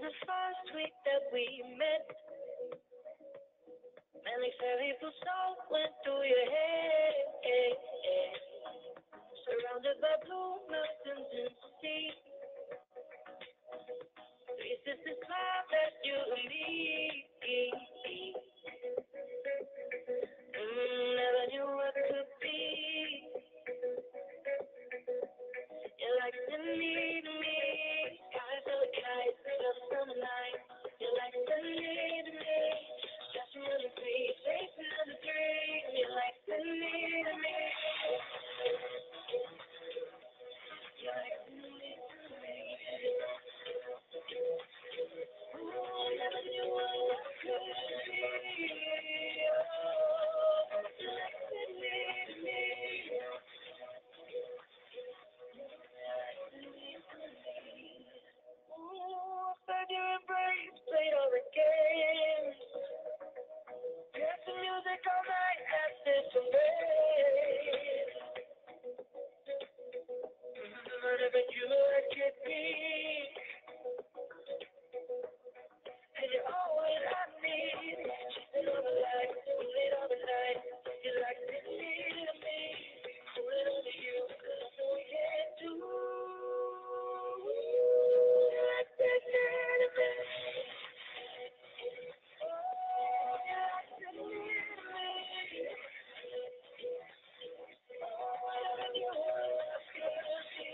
the first week that we met. Man, like fairy thoughts went through your head. Surrounded by blue mountains and sea. Three sisters smiled at you and me. Never knew what could be. You like to need me. Skies are the kites, the summer night. You like to need me. Just really free, chasing on the dream. You like to need me. You like to need me. Oh, never knew what could be. Oh, you like to need me. Ooh, felt your embrace, played all the games. Dancing music all night after some rain. Whatever you could be. And you're always on me. Chasing all the lights, late all the night. You like to need me. Pulling on you, nothing we can't do. You like to need me. Oh, you like to need me. Oh, whatever you want, could be.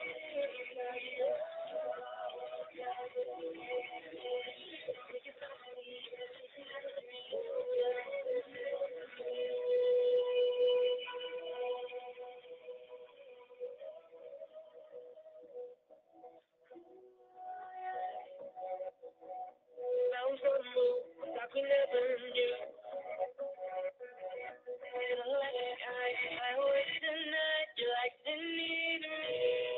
Sounds on the move, like we never knew. In a lifetime, I wish tonight you like to need me.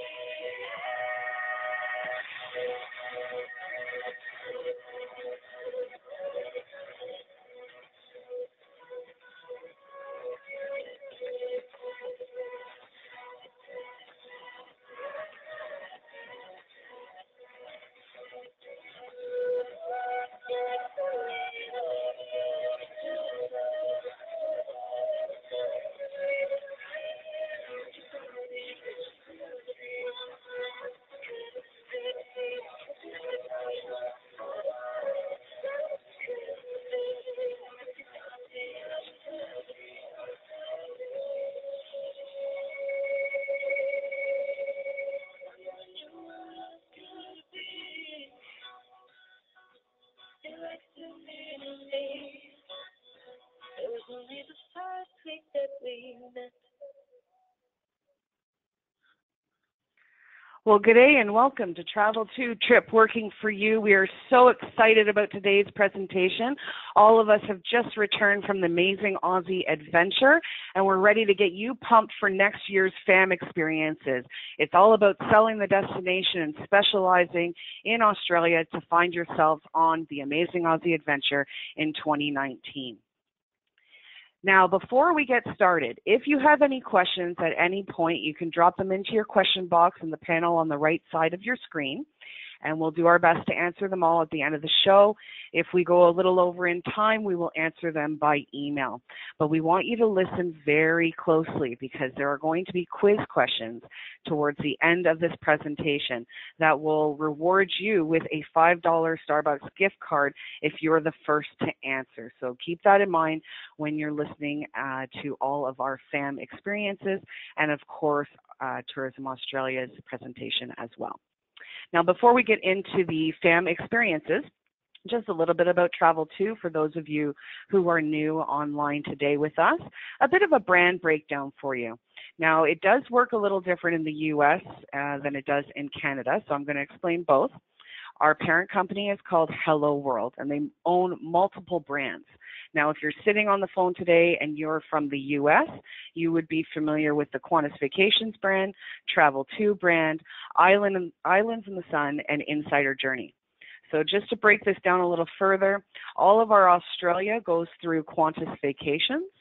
You like to need me. It was only the first week that we met. Well, good day and welcome to Travel2 Trip Working for You. We are so excited about today's presentation. All of us have just returned from the amazing Aussie adventure, and we're ready to get you pumped for next year's FAM experiences. It's all about selling the destination and specializing in Australia to find yourselves on the amazing Aussie adventure in 2019. Now, before we get started, if you have any questions at any point, you can drop them into your question box in the panel on the right side of your screen, and we'll do our best to answer them all at the end of the show. If we go a little over in time, we will answer them by email. But we want you to listen very closely because there are going to be quiz questions towards the end of this presentation that will reward you with a $5 Starbucks gift card if you're the first to answer. So keep that in mind when you're listening to all of our FAM experiences and, of course, Tourism Australia's presentation as well. Now, before we get into the FAM experiences, just a little bit about Travel2 for those of you who are new online today with us, a bit of a brand breakdown for you. Now, it does work a little different in the U.S. Than it does in Canada, so I'm going to explain both. Our parent company is called Hello World, and they own multiple brands. Now, if you're sitting on the phone today and you're from the U.S., you would be familiar with the Qantas Vacations brand, Travel2 brand, Islands in the Sun, and Insider Journey. So just to break this down a little further, all of our Australia goes through Qantas Vacations.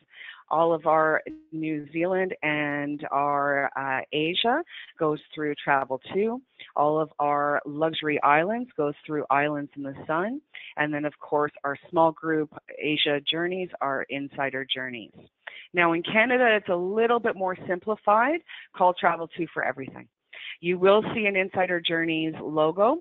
All of our New Zealand and our Asia goes through Travel2. All of our luxury islands goes through Islands in the Sun. And then, of course, our small group Asia journeys are Insider Journeys. Now, in Canada, it's a little bit more simplified, called Travel2 for everything. You will see an Insider Journeys logo,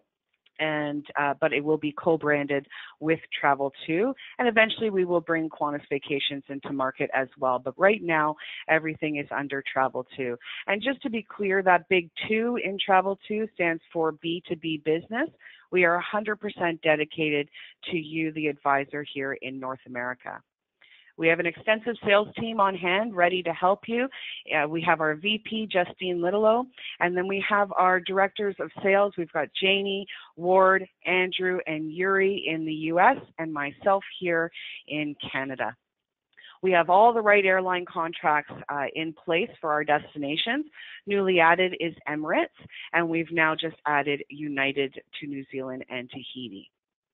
and but it will be co-branded with Travel2, and eventually we will bring Qantas Vacations into market as well. But right now, everything is under Travel2. And just to be clear, that big 2 in Travel2 stands for B2B business. We are 100% dedicated to you, the advisor here in North America. We have an extensive sales team on hand ready to help you. We have our VP, Justine Littlelow, and then we have our directors of sales. We've got Janie, Ward, Andrew, and Yuri in the U.S., and myself here in Canada. We have all the right airline contracts in place for our destinations. Newly added is Emirates, and we've now just added United to New Zealand and Tahiti.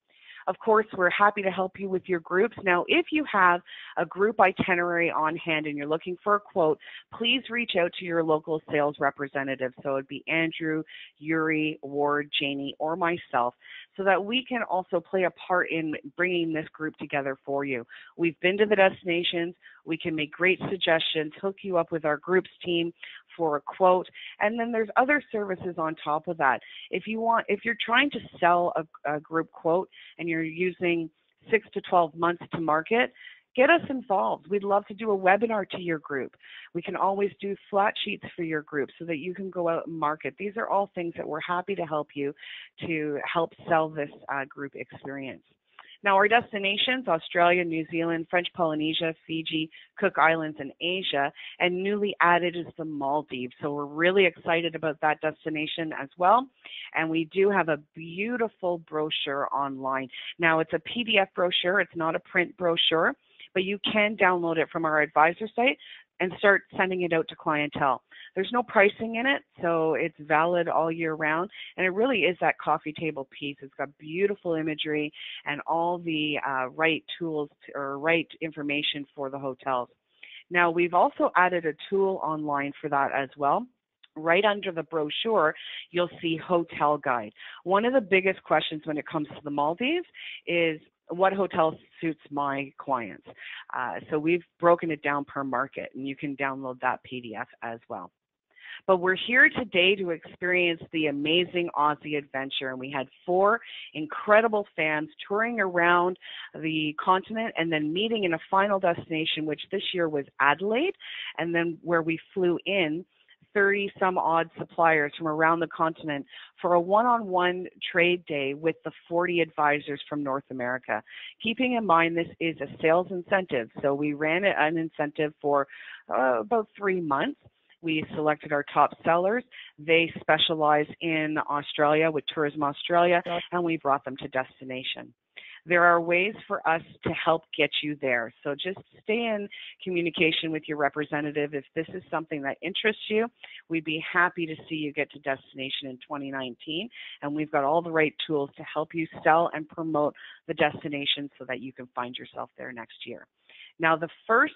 Of course, we're happy to help you with your groups. Now, if you have a group itinerary on hand and you're looking for a quote, please reach out to your local sales representative. So it'd be Andrew, Yuri, Ward, Janie, or myself, so that we can also play a part in bringing this group together for you. We've been to the destinations. We can make great suggestions, hook you up with our groups team for a quote, and then there's other services on top of that. If you're trying to sell a group quote and you're using 6 to 12 months to market, get us involved. We'd love to do a webinar to your group. We can always do flat sheets for your group so that you can go out and market. These are all things that we're happy to help you to help sell this group experience. Now, our destinations, Australia, New Zealand, French Polynesia, Fiji, Cook Islands, and Asia, and newly added is the Maldives. So we're really excited about that destination as well. And we do have a beautiful brochure online. Now, it's a PDF brochure. It's not a print brochure, but you can download it from our advisor site and start sending it out to clientele. There's no pricing in it, so it's valid all year round, and it really is that coffee table piece. It's got beautiful imagery and all the right tools or right information for the hotels. Now, we've also added a tool online for that as well. Right under the brochure, you'll see Hotel Guide. One of the biggest questions when it comes to the Maldives is, what hotel suits my clients? So we've broken it down per market, and you can download that PDF as well. But we're here today to experience the amazing Aussie adventure, and we had 4 incredible fans touring around the continent and then meeting in a final destination, which this year was Adelaide, and then where we flew in 30 some odd suppliers from around the continent for a one-on-one trade day with the 40 advisors from North America. Keeping in mind this is a sales incentive, so we ran an incentive for about 3 months. We selected our top sellers. They specialize in Australia with Tourism Australia, and we brought them to destination. There are ways for us to help get you there. So just stay in communication with your representative. If this is something that interests you, we'd be happy to see you get to destination in 2019. And we've got all the right tools to help you sell and promote the destination so that you can find yourself there next year. Now, the first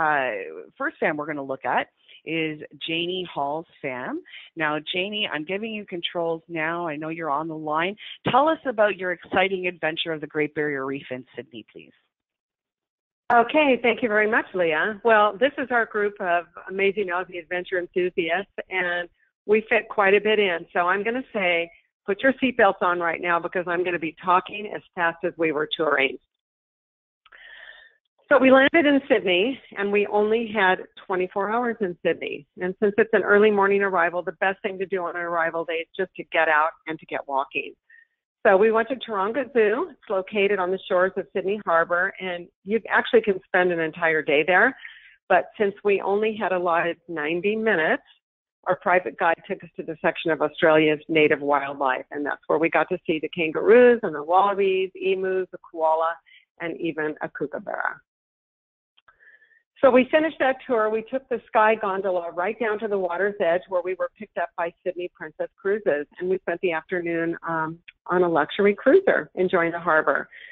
fam we're going to look at is Janie Hall's fam. Now, Janie, I'm giving you controls now. I know you're on the line. Tell us about your exciting adventure of the Great Barrier Reef in Sydney, please. Okay, thank you very much, Leah. Well, this is our group of amazing Aussie adventure enthusiasts, and we fit quite a bit in. So I'm going to say, put your seatbelts on right now because I'm going to be talking as fast as we were touring. So we landed in Sydney, and we only had 24 hours in Sydney. And since it's an early morning arrival, the best thing to do on an arrival day is just to get out and to get walking. So we went to Taronga Zoo. It's located on the shores of Sydney Harbor, and you actually can spend an entire day there. But since we only had allotted 90 minutes, our private guide took us to the section of Australia's native wildlife, and that's where we got to see the kangaroos and the wallabies, emus, the koala, and even a kookaburra. So we finished that tour. We took the sky gondola right down to the water's edge where we were picked up by Sydney Princess Cruises, and we spent the afternoon on a luxury cruiser enjoying the harbor.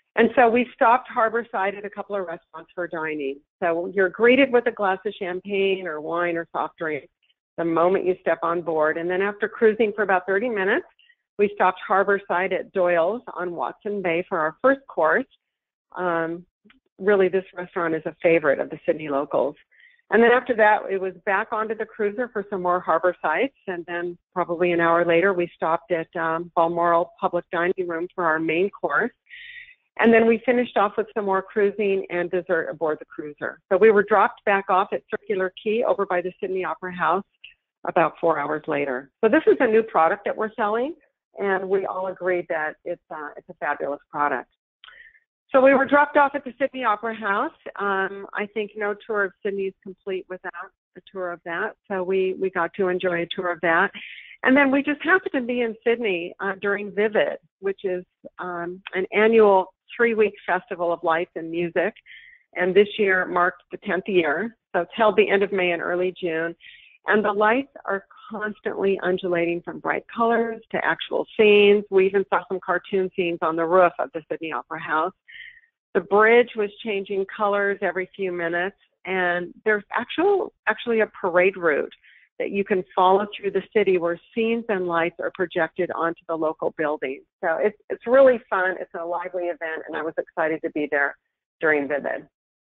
And so we stopped harborside at a couple of restaurants for dining. So you're greeted with a glass of champagne or wine or soft drink the moment you step on board. And then after cruising for about 30 minutes, we stopped harborside at Doyle's on Watson Bay for our first course. Really, this restaurant is a favorite of the Sydney locals. And then after that, it was back onto the cruiser for some more harbor sites. And then probably an hour later, we stopped at Balmoral Public Dining Room for our main course. And then we finished off with some more cruising and dessert aboard the cruiser. So we were dropped back off at Circular Quay over by the Sydney Opera House about 4 hours later. So this is a new product that we're selling, and we all agreed that it's a fabulous product. So we were dropped off at the Sydney Opera House. I think no tour of Sydney is complete without a tour of that. So we got to enjoy a tour of that. And then we just happened to be in Sydney during Vivid, which is an annual 3-week festival of lights and music. And this year marked the 10th year. So it's held the end of May and early June. And the lights are constantly undulating from bright colors to actual scenes. We even saw some cartoon scenes on the roof of the Sydney Opera House. The bridge was changing colors every few minutes, and there's actually a parade route that you can follow through the city where scenes and lights are projected onto the local buildings. So it's really fun. It's a lively event, and I was excited to be there during Vivid.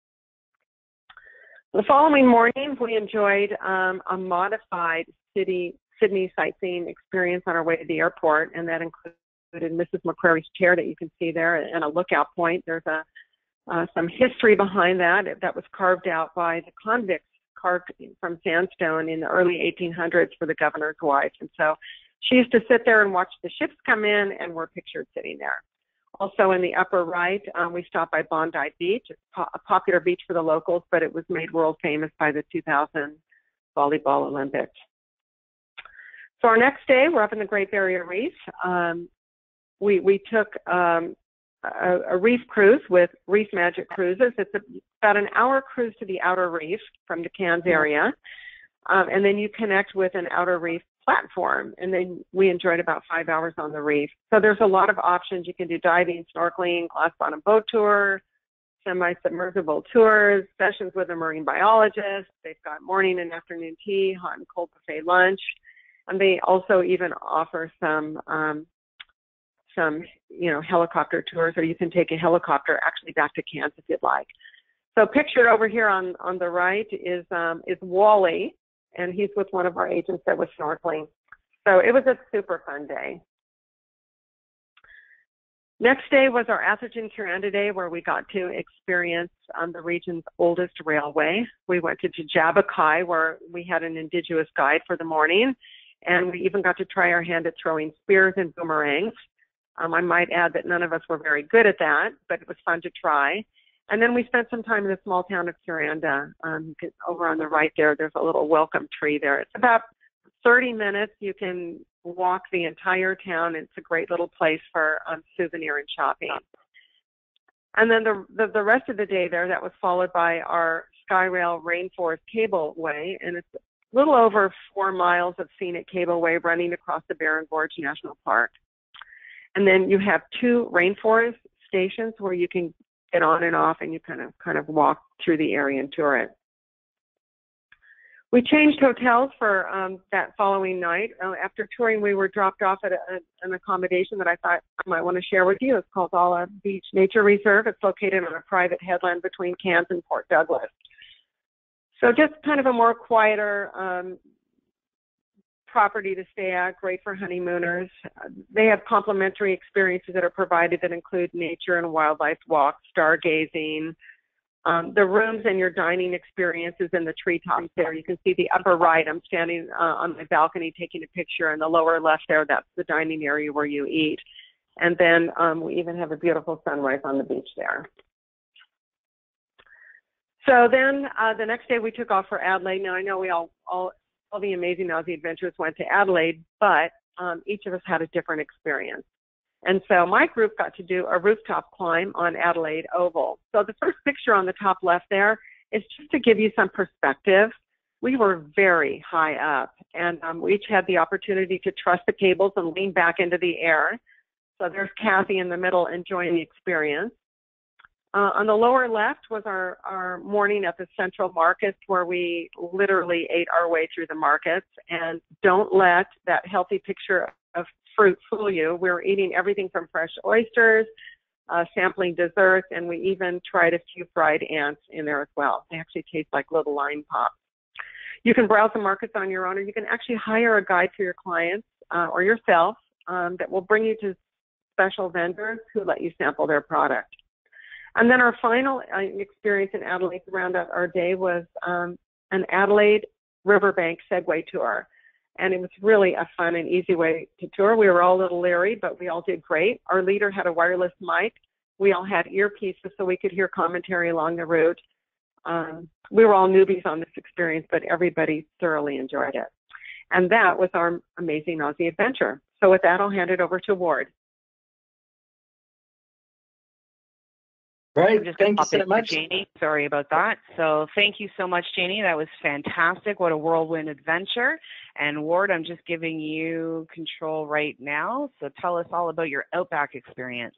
The following morning, we enjoyed a modified Sydney sightseeing experience on our way to the airport, and that included Mrs. McCrary's chair that you can see there and a lookout point. There's some history behind that. That was carved out by the convicts, carved from sandstone in the early 1800s for the governor's wife. And so she used to sit there and watch the ships come in, and we're pictured sitting there. Also in the upper right, we stopped by Bondi Beach. It's a popular beach for the locals, but it was made world famous by the 2000 Volleyball Olympics. So our next day, we're up in the Great Barrier Reef. We took a reef cruise with Reef Magic Cruises. It's about an hour cruise to the outer reef from the Cairns area. And then you connect with an outer reef platform. And then we enjoyed about 5 hours on the reef. So there's a lot of options. You can do diving, snorkeling, glass bottom boat tour, semi-submersible tours, sessions with a marine biologist. They've got morning and afternoon tea, hot and cold buffet lunch. And they also even offer some helicopter tours, or you can take a helicopter actually back to Cairns if you'd like. So pictured over here on the right is Wally, and he's with one of our agents that was snorkeling. So it was a super fun day. Next day was our Atherton Curanda Day, where we got to experience the region's oldest railway. We went to Jabakai, where we had an indigenous guide for the morning, and we even got to try our hand at throwing spears and boomerangs. I might add that none of us were very good at that, but it was fun to try. And then we spent some time in the small town of Curanda. Over on the right there's a little welcome tree there. It's about 30 minutes. You can walk the entire town. It's a great little place for souvenir and shopping. And then the rest of the day there, that was followed by our Skyrail Rainforest Cableway, and it's a little over 4 miles of scenic cableway running across the Barron Gorge National Park. And then you have 2 rainforest stations where you can get on and off, and you kind of walk through the area and tour it. We changed hotels for that following night. After touring, we were dropped off at an accommodation that I thought I might want to share with you. It's called Alla Beach Nature Reserve. It's located on a private headland between Cairns and Port Douglas. So just kind of a more quieter property to stay at, great for honeymooners. They have complimentary experiences that are provided that include nature and wildlife walks, stargazing. The rooms and your dining experiences in the treetops there. You can see the upper right. I'm standing on my balcony taking a picture, and the lower left there, that's the dining area where you eat. And then we even have a beautiful sunrise on the beach there. So then the next day we took off for Adelaide. Now I know we all the Amazing Aussie Adventurers went to Adelaide, but each of us had a different experience. And so my group got to do a rooftop climb on Adelaide Oval. So the first picture on the top left there is just to give you some perspective. We were very high up, and we each had the opportunity to truss the cables and lean back into the air. So there's Kathy in the middle enjoying the experience. On the lower left was our morning at the central markets, where we literally ate our way through the markets. And don't let that healthy picture of fruit fool you. We were eating everything from fresh oysters, sampling desserts, and we even tried a few fried ants in there as well. They actually taste like little line pops. You can browse the markets on your own, or you can actually hire a guide for your clients or yourself that will bring you to special vendors who let you sample their product. And then our final experience in Adelaide to round out our day was an Adelaide Riverbank Segway tour. And it was really a fun and easy way to tour. We were all a little leery, but we all did great. Our leader had a wireless mic. We all had earpieces so we could hear commentary along the route. We were all newbies on this experience, but everybody thoroughly enjoyed it. And that was our amazing Aussie adventure. So with that, I'll hand it over to Ward. Great, thank you so much. Janie, sorry about that. So thank you so much, Janie. That was fantastic. What a whirlwind adventure. And Ward, I'm just giving you control right now. So tell us all about your Outback experience.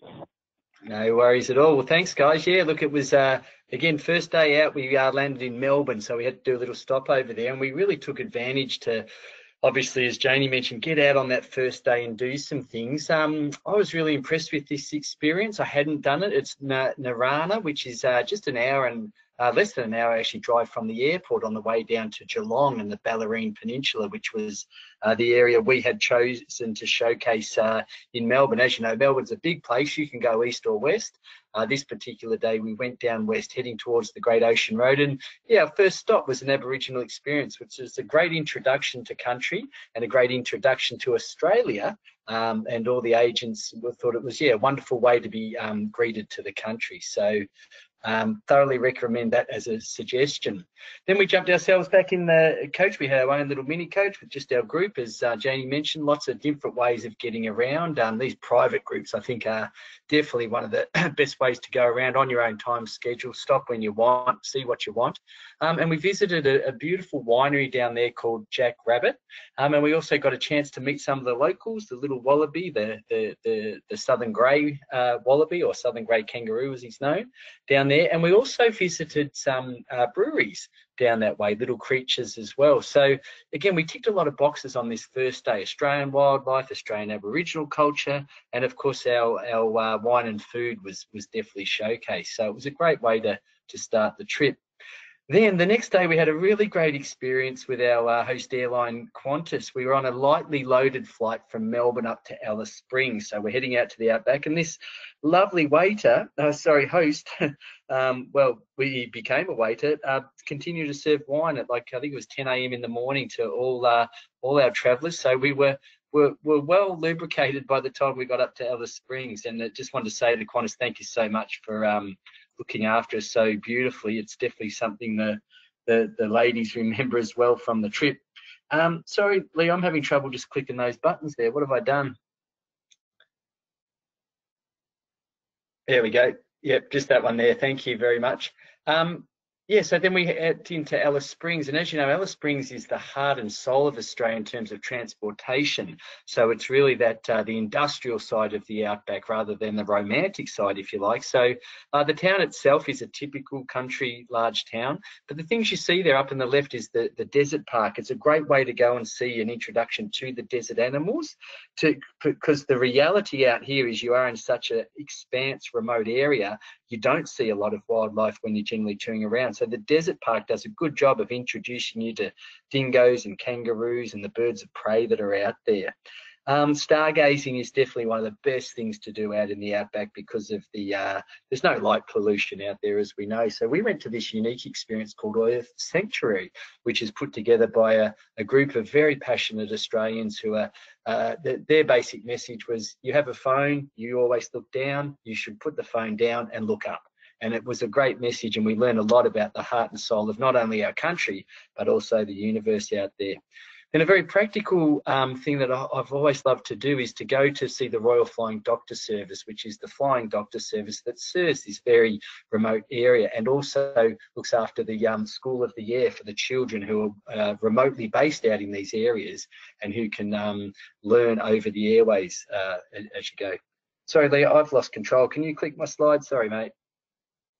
No worries at all. Well, thanks, guys. Yeah, look, it was, again, first day out, we landed in Melbourne, so we had to do a little stop over there, and we really took advantage to, obviously, as Janie mentioned, get out on that first day and do some things. I was really impressed with this experience. I hadn't done it. It's Narana, which is just an hour and less than an hour actually drive from the airport on the way down to Geelong and the Bellarine Peninsula, which was the area we had chosen to showcase in Melbourne. As you know, Melbourne's a big place. You can go east or west. This particular day, we went down west, heading towards the Great Ocean Road. And yeah, our first stop was an Aboriginal experience, which is a great introduction to country and a great introduction to Australia. And all the agents thought it was, yeah, a wonderful way to be greeted to the country. So thoroughly recommend that as a suggestion. Then we jumped ourselves back in the coach. We had our own little mini coach with just our group, as Janie mentioned, lots of different ways of getting around. These private groups, I think, are definitely one of the best ways to go around on your own time schedule, stop when you want, see what you want. And we visited a beautiful winery down there called Jack Rabbit. And we also got a chance to meet some of the locals, the little wallaby, the southern grey wallaby, or southern grey kangaroo as he's known, down there. And we also visited some breweries down that way, little creatures as well. So again, we ticked a lot of boxes on this first day: Australian wildlife, Australian Aboriginal culture, and of course our wine and food was definitely showcased. So it was a great way to start the trip. Then the next day, we had a really great experience with our host airline, Qantas. We were on a lightly loaded flight from Melbourne up to Alice Springs. So we're heading out to the outback, and this lovely host, well, we became a waiter, continued to serve wine at, like, I think it was 10 a.m. in the morning to all our travellers. So we were well lubricated by the time we got up to Alice Springs. And I just wanted to say to Qantas, thank you so much for looking after us so beautifully. It's definitely something the ladies remember as well from the trip. Sorry, Lee, I'm having trouble just clicking those buttons there. What have I done? There we go. Yep, just that one there. Thank you very much. Yeah, so then we head into Alice Springs, and as you know, Alice Springs is the heart and soul of Australia in terms of transportation. So it's really that the industrial side of the outback rather than the romantic side, if you like. So the town itself is a typical country large town, but the things you see there up in the left is the desert park. It's a great way to go and see an introduction to the desert animals, because the reality out here is you are in such an expanse, remote area. You don't see a lot of wildlife when you're generally touring around. So the desert park does a good job of introducing you to dingoes and kangaroos and the birds of prey that are out there. Stargazing is definitely one of the best things to do out in the outback because of the there's no light pollution out there, as we know. So we went to this unique experience called Earth Sanctuary, which is put together by a group of very passionate Australians who are their basic message was, you have a phone, you always look down, you should put the phone down and look up. And it was a great message, and we learned a lot about the heart and soul of not only our country, but also the universe out there. And a very practical thing that I've always loved to do is to go to see the Royal Flying Doctor Service, which is the flying doctor service that serves this very remote area and also looks after the School of the Air for the children who are remotely based out in these areas and who can learn over the airways as you go. Sorry, Leah, I've lost control. Can you click my slide? Sorry, mate.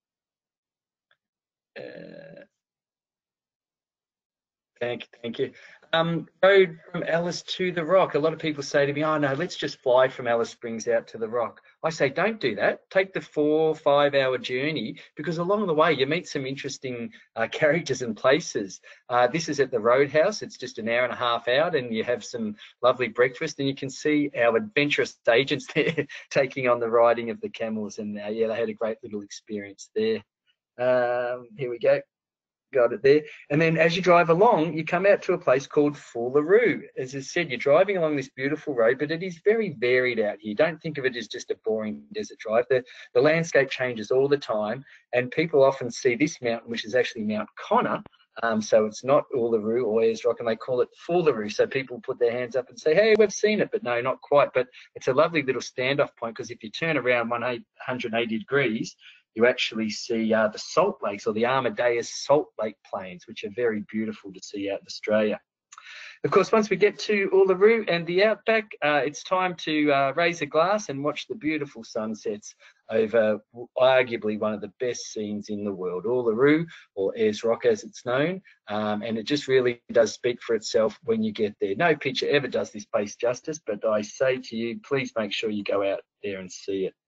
Thank you. Road from Alice to the Rock. A lot of people say to me, "Oh no, let's just fly from Alice Springs out to the Rock." I say, don't do that. Take the 4 or 5 hour journey, because along the way you meet some interesting characters and places. This is at the Roadhouse. It's just an hour and a half out, and you have some lovely breakfast, and you can see our adventurous agents there taking on the riding of the camels. And yeah, they had a great little experience there. Here we go. Got it there. And then as you drive along, you come out to a place called Foolaroo. As I said, you're driving along this beautiful road, but it is very varied out here. Don't think of it as just a boring desert drive. The landscape changes all the time, and people often see this mountain, which is actually Mount Connor. So it's not Uluru or Ayers Rock, and they call it Foolaroo. So people put their hands up and say, hey, we've seen it, but no, not quite. But it's a lovely little standoff point, because if you turn around 180 degrees, you actually see the salt lakes, or the Amadeus Salt Lake Plains, which are very beautiful to see out in Australia. Of course, once we get to Uluru and the outback, it's time to raise a glass and watch the beautiful sunsets over arguably one of the best scenes in the world, Uluru, or Ayers Rock as it's known. And it just really does speak for itself when you get there. No picture ever does this place justice, but I say to you, please make sure you go out there and see it.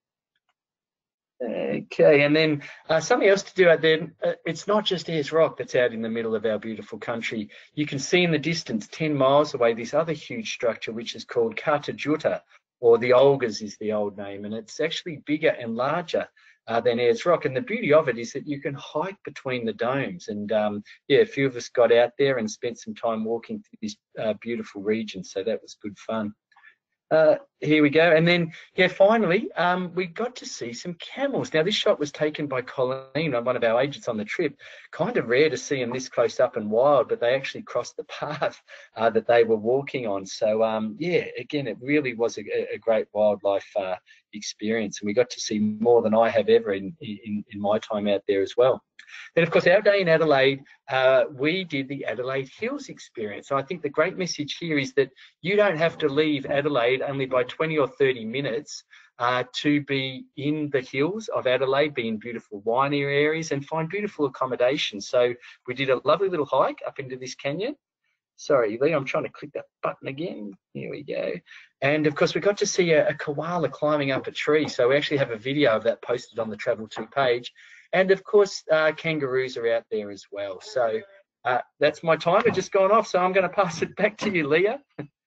Okay, and then something else to do out there. It's not just Ayers Rock that's out in the middle of our beautiful country. You can see in the distance, 10 miles away, this other huge structure, which is called Cartajuta, or the Olgas is the old name, and it's actually bigger and larger than Ayers Rock. And the beauty of it is that you can hike between the domes. And yeah, a few of us got out there and spent some time walking through this beautiful region, so that was good fun. Here we go. And then, yeah, finally, we got to see some camels. Now, this shot was taken by Colleen, one of our agents on the trip. Kind of rare to see them this close up and wild, but they actually crossed the path that they were walking on. So, yeah, again, it really was a great wildlife experience. And we got to see more than I have ever in my time out there as well. Then, of course, our day in Adelaide, we did the Adelaide Hills experience. So I think the great message here is that you don't have to leave Adelaide only by 20 or 30 minutes to be in the hills of Adelaide, be in beautiful wine areas and find beautiful accommodation. So we did a lovely little hike up into this canyon. Sorry, Lee, I'm trying to click that button again. Here we go. And of course, we got to see a koala climbing up a tree. So we actually have a video of that posted on the Travel2 page. And of course, kangaroos are out there as well. So that's my timer just gone off. So I'm going to pass it back to you, Leah.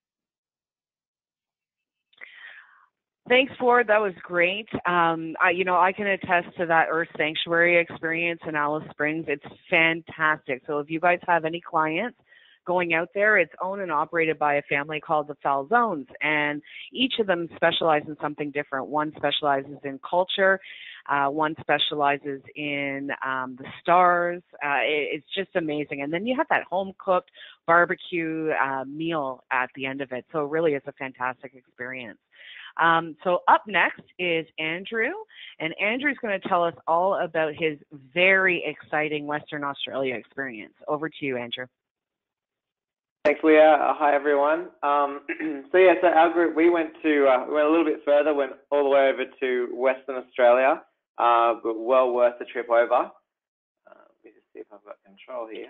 Thanks, Ford. That was great. I can attest to that Earth Sanctuary experience in Alice Springs. It's fantastic. So if you guys have any clients going out there, it's owned and operated by a family called the Falzones, and each of them specialize in something different. One specializes in culture. One specializes in the stars. It's just amazing. And then you have that home-cooked barbecue meal at the end of it. So really, it's a fantastic experience. So up next is Andrew, and Andrew's going to tell us all about his very exciting Western Australia experience. Over to you, Andrew. Thanks, Leah. Hi, everyone. So our group, we went a little bit further, went all the way over to Western Australia, but well worth the trip over. Let me just see if I've got control here.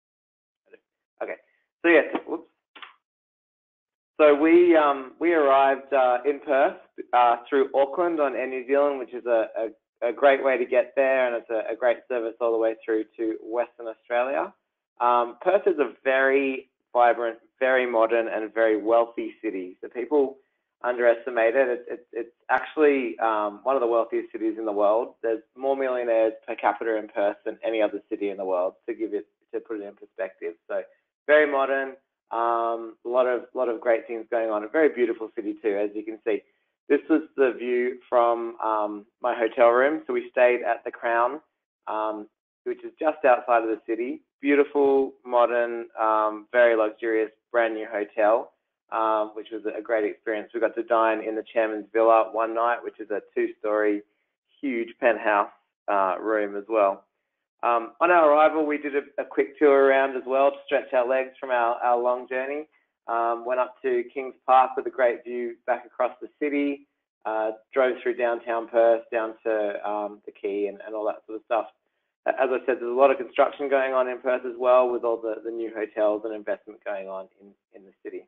Okay. So whoops. So we arrived in Perth through Auckland on Air New Zealand, which is a great way to get there, and it's a great service all the way through to Western Australia. Perth is a very vibrant, very modern, and very wealthy city. So people underestimate it. It's actually one of the wealthiest cities in the world. There's more millionaires per capita in Perth than any other city in the world, to put it in perspective. So very modern, a lot of great things going on. A very beautiful city too, as you can see. This was the view from my hotel room. So we stayed at the Crown, which is just outside of the city. Beautiful, modern, very luxurious, brand new hotel, which was a great experience. We got to dine in the Chairman's Villa one night, which is a 2-story, huge penthouse room as well. On our arrival, we did a quick tour around as well to stretch our legs from our long journey. Went up to Kings Park with a great view back across the city, drove through downtown Perth down to the Quay and all that sort of stuff. as I said, there's a lot of construction going on in Perth as well, with all the new hotels and investment going on in the city.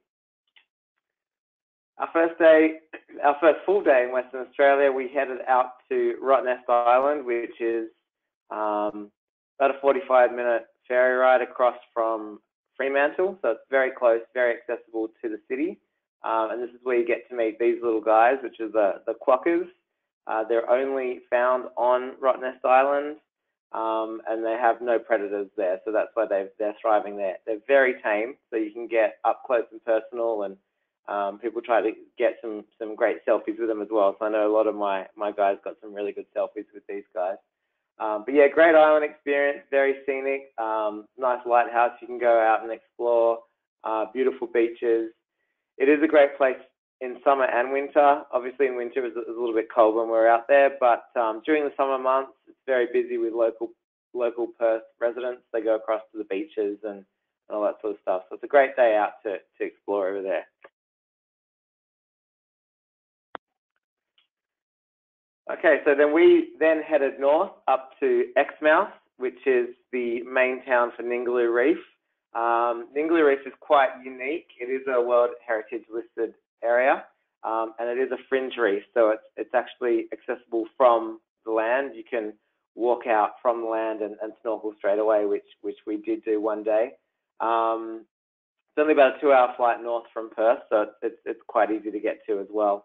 Our first full day in Western Australia, we headed out to Rottnest Island, which is about a 45-minute ferry ride across from Fremantle. So it's very close, very accessible to the city. And this is where you get to meet these little guys, which are the quokkas. They're only found on Rottnest Island, and they have no predators there. So that's why they're thriving there. They're very tame, so you can get up close and personal, and people try to get some great selfies with them as well. So I know a lot of my guys got some really good selfies with these guys. But yeah, great island experience, very scenic, nice lighthouse you can go out and explore, beautiful beaches. It is a great place in summer and winter. Obviously in winter it was a little bit cold when we were out there, but during the summer months it's very busy with local Perth residents. They go across to the beaches and all that sort of stuff. So it's a great day out to explore over there. Okay, so then we headed north up to Exmouth, which is the main town for Ningaloo Reef. Ningaloo Reef is quite unique. It is a World Heritage listed area, and it is a fringe reef, so it's actually accessible from the land. You can walk out from the land and snorkel straight away, which we did do one day. It's only about a 2-hour flight north from Perth, so it's quite easy to get to as well.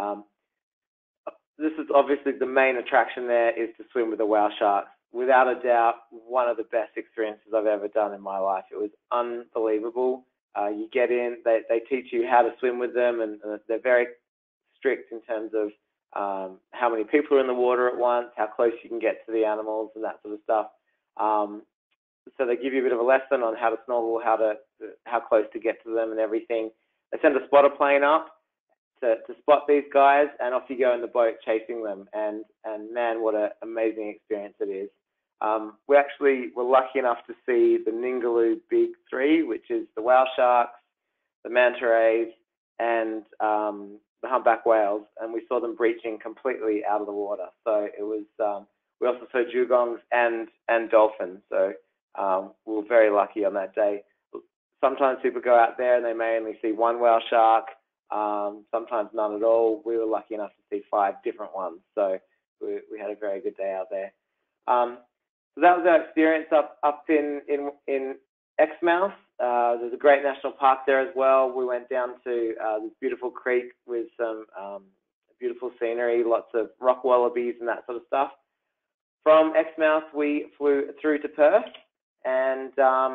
This is obviously the main attraction there, is to swim with the whale sharks. Without a doubt, one of the best experiences I've ever done in my life. It was unbelievable. You get in, they teach you how to swim with them, and they're very strict in terms of how many people are in the water at once, how close you can get to the animals and that sort of stuff. So they give you a bit of a lesson on how to snorkel, how close to get to them and everything. They send a spotter plane up to spot these guys, and off you go in the boat chasing them. And man, what an amazing experience it is. We actually were lucky enough to see the Ningaloo Big Three, which is the whale sharks, the manta rays, and the humpback whales, and we saw them breaching completely out of the water. So it was. We also saw dugongs and dolphins. So we were very lucky on that day. Sometimes people go out there and they may only see one whale shark. Sometimes none at all. We were lucky enough to see 5 different ones. So we had a very good day out there. So that was our experience up in Exmouth. There's a great national park there as well. We went down to this beautiful creek with some beautiful scenery, lots of rock wallabies and that sort of stuff. From Exmouth, we flew through to Perth and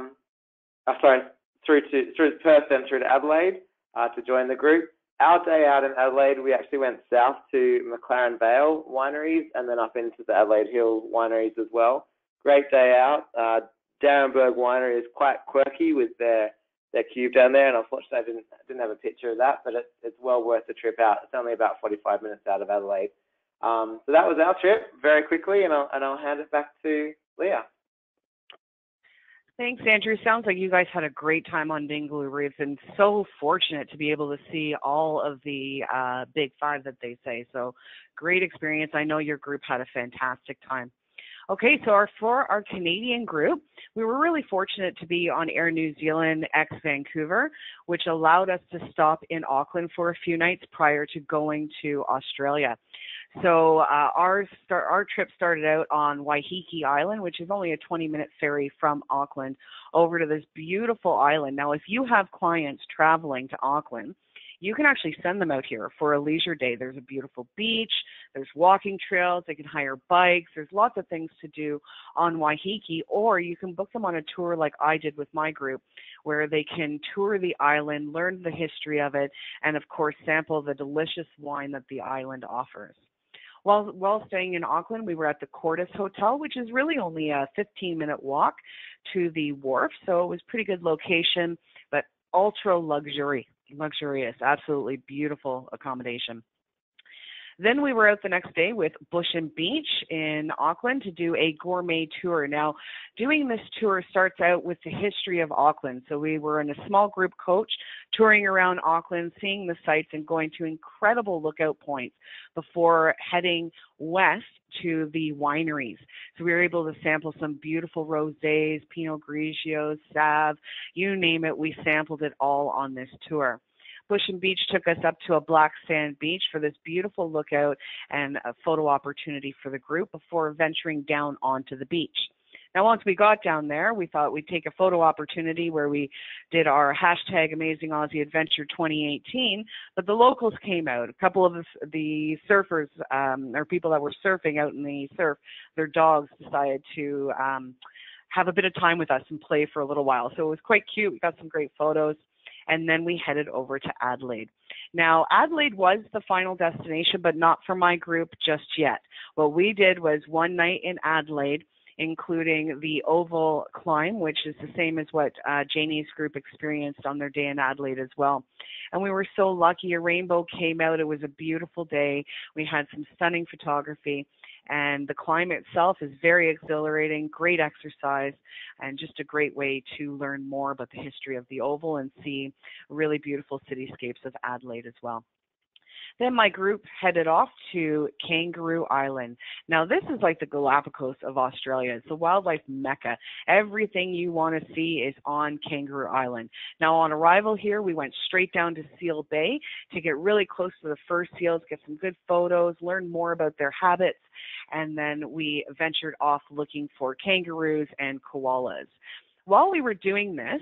through to Perth, then through to Adelaide to join the group. Our day out in Adelaide, we actually went south to McLaren Vale wineries and then up into the Adelaide Hill wineries as well. Great day out. Darrenberg Winery is quite quirky with their cube down there, and unfortunately I didn't have a picture of that, but it's well worth the trip out. It's only about 45 minutes out of Adelaide. So that was our trip very quickly, and I'll hand it back to Leah. Thanks, Andrew. Sounds like you guys had a great time on Ningaloo Reef, and so fortunate to be able to see all of the big 5 that they say. So great experience. I know your group had a fantastic time. Okay, so for our Canadian group, we were really fortunate to be on Air New Zealand ex-Vancouver, which allowed us to stop in Auckland for a few nights prior to going to Australia. So our trip started out on Waiheke Island, which is only a 20-minute ferry from Auckland over to this beautiful island. Now, if you have clients traveling to Auckland, you can actually send them out here for a leisure day. There's a beautiful beach, there's walking trails, they can hire bikes, there's lots of things to do on Waiheke, or you can book them on a tour like I did with my group, where they can tour the island, learn the history of it, and of course sample the delicious wine that the island offers. While staying in Auckland, we were at the Cordis Hotel, which is really only a 15-minute walk to the wharf, so it was a pretty good location, but ultra luxurious, absolutely beautiful accommodation. Then we were out the next day with Bush and Beach in Auckland to do a gourmet tour. Now, doing this tour starts out with the history of Auckland. So we were in a small group coach touring around Auckland, seeing the sights and going to incredible lookout points before heading west to the wineries. So we were able to sample some beautiful rosés, Pinot Grigios, Sauv, you name it, we sampled it all on this tour. Bush and Beach took us up to a black sand beach for this beautiful lookout and a photo opportunity for the group before venturing down onto the beach. Now, once we got down there, we thought we'd take a photo opportunity where we did our hashtag Amazing Aussie Adventure 2018, but the locals came out. A couple of the surfers, or people that were surfing out in the surf, their dogs decided to have a bit of time with us and play for a little while. So it was quite cute. We got some great photos. And then we headed over to Adelaide. Now, Adelaide was the final destination, but not for my group just yet. What we did was one night in Adelaide, including the Oval climb, which is the same as what Janie's group experienced on their day in Adelaide as well. And we were so lucky. A rainbow came out. It was a beautiful day. We had some stunning photography. And the climb itself is very exhilarating, great exercise, and just a great way to learn more about the history of the Oval and see really beautiful cityscapes of Adelaide as well. Then my group headed off to Kangaroo Island. Now, this is like the Galapagos of Australia. It's the wildlife mecca. Everything you want to see is on Kangaroo Island. Now, on arrival here, we went straight down to Seal Bay to get really close to the fur seals, get some good photos, learn more about their habits, and then we ventured off looking for kangaroos and koalas. While we were doing this,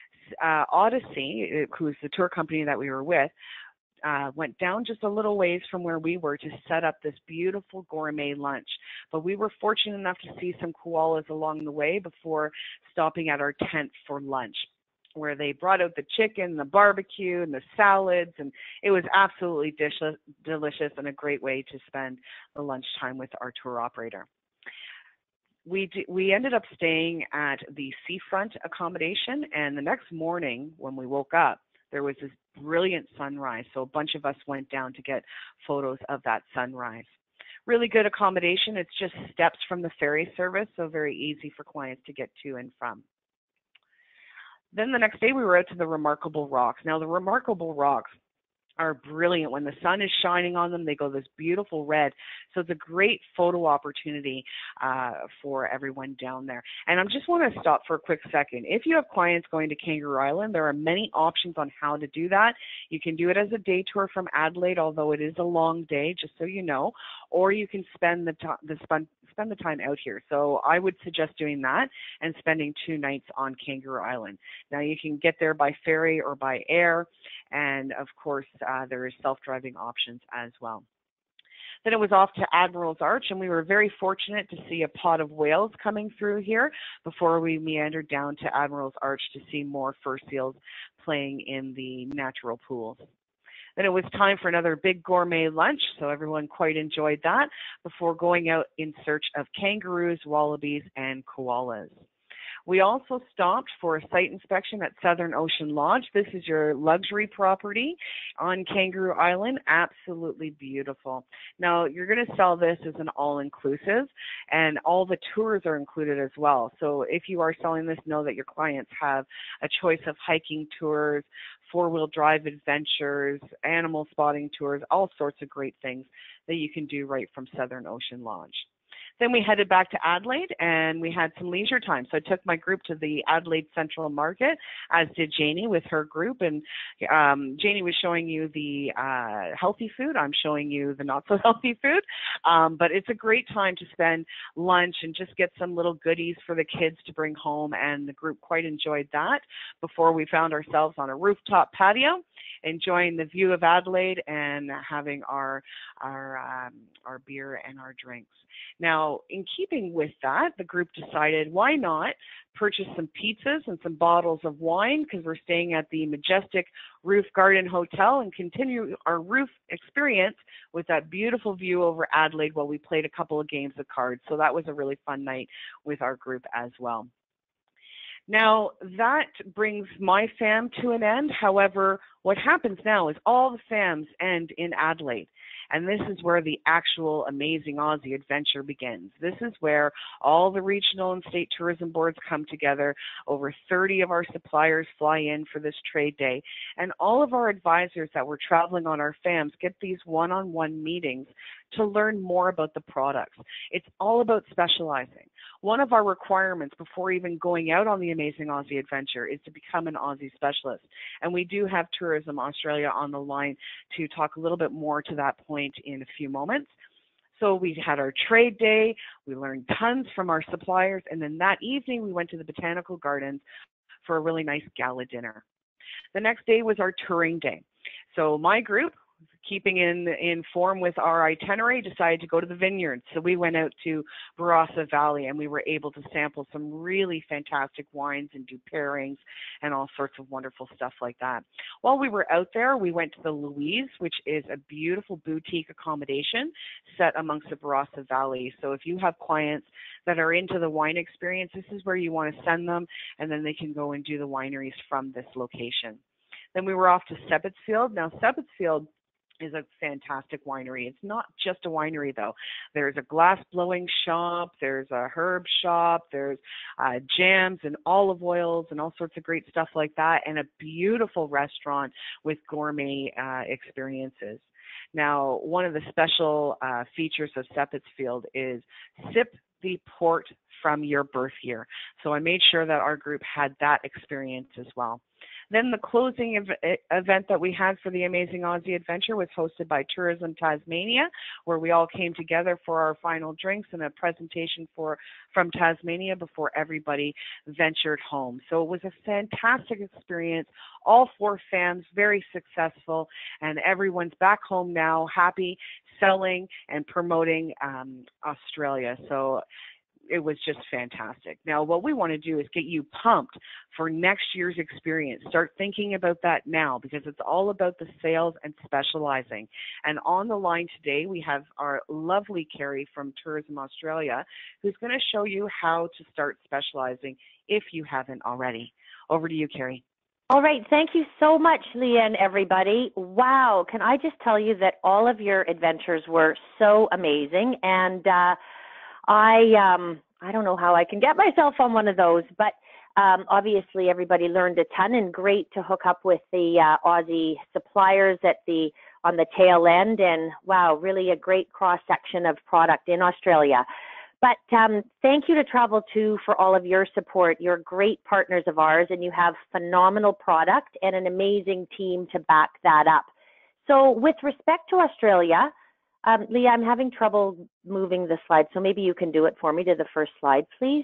Odyssey, who's the tour company that we were with, went down just a little ways from where we were to set up this beautiful gourmet lunch. But we were fortunate enough to see some koalas along the way before stopping at our tent for lunch, where they brought out the chicken, the barbecue, and the salads, and it was absolutely delicious and a great way to spend the lunchtime with our tour operator. We ended up staying at the seafront accommodation, and the next morning when we woke up, there was this brilliant sunrise, so a bunch of us went down to get photos of that sunrise. Really good accommodation. It's just steps from the ferry service, so very easy for clients to get to and from. Then the next day we were out to the Remarkable Rocks. Now the Remarkable Rocks are brilliant. When the sun is shining on them, they go this beautiful red. So it's a great photo opportunity for everyone down there. And I just want to stop for a quick second. If you have clients going to Kangaroo Island, there are many options on how to do that. You can do it as a day tour from Adelaide, although it is a long day, just so you know, or you can spend the time out here. So I would suggest doing that and spending 2 nights on Kangaroo Island. Now you can get there by ferry or by air, and of course there is self-driving options as well. Then it was off to Admiral's Arch, and we were very fortunate to see a pod of whales coming through here before we meandered down to Admiral's Arch to see more fur seals playing in the natural pools. Then it was time for another big gourmet lunch, so everyone quite enjoyed that before going out in search of kangaroos, wallabies, and koalas. We also stopped for a site inspection at Southern Ocean Lodge. This is your luxury property on Kangaroo Island. Absolutely beautiful. Now, you're going to sell this as an all-inclusive, and all the tours are included as well. So if you are selling this, know that your clients have a choice of hiking tours, four-wheel drive adventures, animal spotting tours, all sorts of great things that you can do right from Southern Ocean Lodge. Then we headed back to Adelaide, and we had some leisure time. So I took my group to the Adelaide Central Market, as did Janie with her group. And Janie was showing you the healthy food. I'm showing you the not-so-healthy food. But it's a great time to spend lunch and just get some little goodies for the kids to bring home, and the group quite enjoyed that before we found ourselves on a rooftop patio, enjoying the view of Adelaide and having our beer and our drinks. Now, in keeping with that, the group decided, why not purchase some pizzas and some bottles of wine, because we're staying at the majestic Roof Garden Hotel, and continue our roof experience with that beautiful view over Adelaide while we played a couple of games of cards. So that was a really fun night with our group as well. Now, that brings my fam to an end. However, what happens now is all the FAMs end in Adelaide. And this is where the actual Amazing Aussie adventure begins. This is where all the regional and state tourism boards come together. Over 30 of our suppliers fly in for this trade day. And all of our advisors that were traveling on our FAMs get these one-on-one meetings to learn more about the products. It's all about specializing. One of our requirements before even going out on the Amazing Aussie adventure is to become an Aussie specialist. And we do have Tourism Australia on the line to talk a little bit more to that point in a few moments. So we had our trade day, we learned tons from our suppliers, and then that evening we went to the Botanical Gardens for a really nice gala dinner. The next day was our touring day. So my group, keeping in form with our itinerary, decided to go to the vineyards. So we went out to Barossa Valley and we were able to sample some really fantastic wines and do pairings and all sorts of wonderful stuff like that. While we were out there, we went to the Louise, which is a beautiful boutique accommodation set amongst the Barossa Valley. So if you have clients that are into the wine experience, this is where you want to send them, and then they can go and do the wineries from this location. Then we were off to Seppetsfield. Now, Seppetsfield is a fantastic winery. It's not just a winery, though. There's a glass blowing shop, there's a herb shop, there's jams and olive oils and all sorts of great stuff like that, and a beautiful restaurant with gourmet experiences. Now, one of the special features of Seppetsfield is sip the port from your birth year. So I made sure that our group had that experience as well. Then the closing event that we had for the Amazing Aussie Adventure was hosted by Tourism Tasmania, where we all came together for our final drinks and a presentation from Tasmania before everybody ventured home. So it was a fantastic experience. All 4 FAMs, very successful, and everyone's back home now, happy, selling and promoting Australia. So it was just fantastic. Now, what we want to do is get you pumped for next year's experience. Start thinking about that now, because it's all about the sales and specializing. And on the line today, we have our lovely Carrie from Tourism Australia, who's going to show you how to start specializing if you haven't already. Over to you, Carrie. All right. Thank you so much, Leah and everybody. Wow. Can I just tell you that all of your adventures were so amazing. And I don't know how I can get myself on one of those, but obviously everybody learned a ton, and great to hook up with the Aussie suppliers on the tail end, and wow, really a great cross section of product in Australia. But thank you to Travel2 for all of your support. You're great partners of ours, and you have phenomenal product and an amazing team to back that up. So with respect to Australia, Leah, I'm having trouble moving the slide, so maybe you can do it for me to the first slide, please.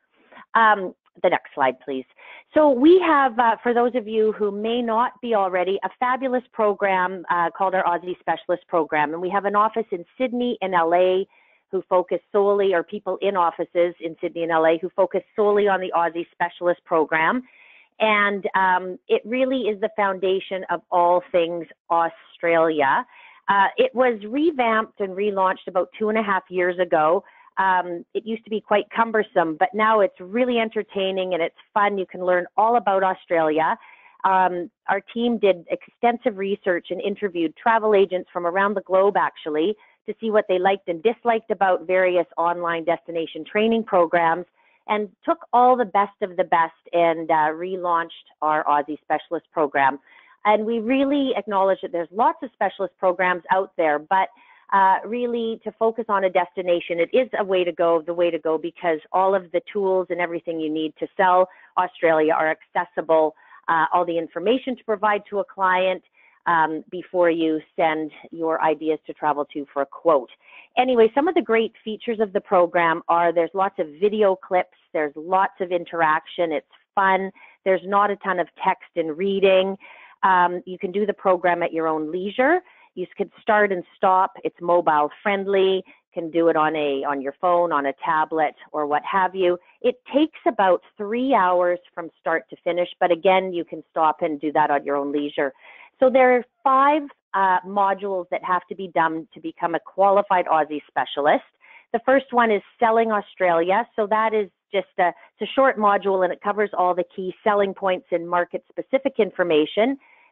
The next slide, please. So we have, for those of you who may not be already, a fabulous program called our Aussie Specialist Program. And we have an office in Sydney and LA who focus solely, or people in offices in Sydney and LA who focus solely on the Aussie Specialist Program. And it really is the foundation of all things Australia. It was revamped and relaunched about 2.5 years ago. It used to be quite cumbersome, but now it's really entertaining and it's fun. You can learn all about Australia. Our team did extensive research and interviewed travel agents from around the globe, actually, to see what they liked and disliked about various online destination training programs, and took all the best of the best and relaunched our Aussie Specialist Program. And we really acknowledge that there's lots of specialist programs out there, but really to focus on a destination, it is the way to go, because all of the tools and everything you need to sell Australia are accessible, all the information to provide to a client before you send your ideas to Travel2 for a quote. Anyway, some of the great features of the program are there's lots of video clips, there's lots of interaction, it's fun, there's not a ton of text and reading. You can do the program at your own leisure. You can start and stop. It's mobile friendly. You can do it on your phone, on a tablet, or what have you. It takes about 3 hours from start to finish, but again, you can stop and do that at your own leisure. So there are 5 modules that have to be done to become a qualified Aussie specialist. The first one is Selling Australia. So that is just it's a short module, and it covers all the key selling points and market-specific information.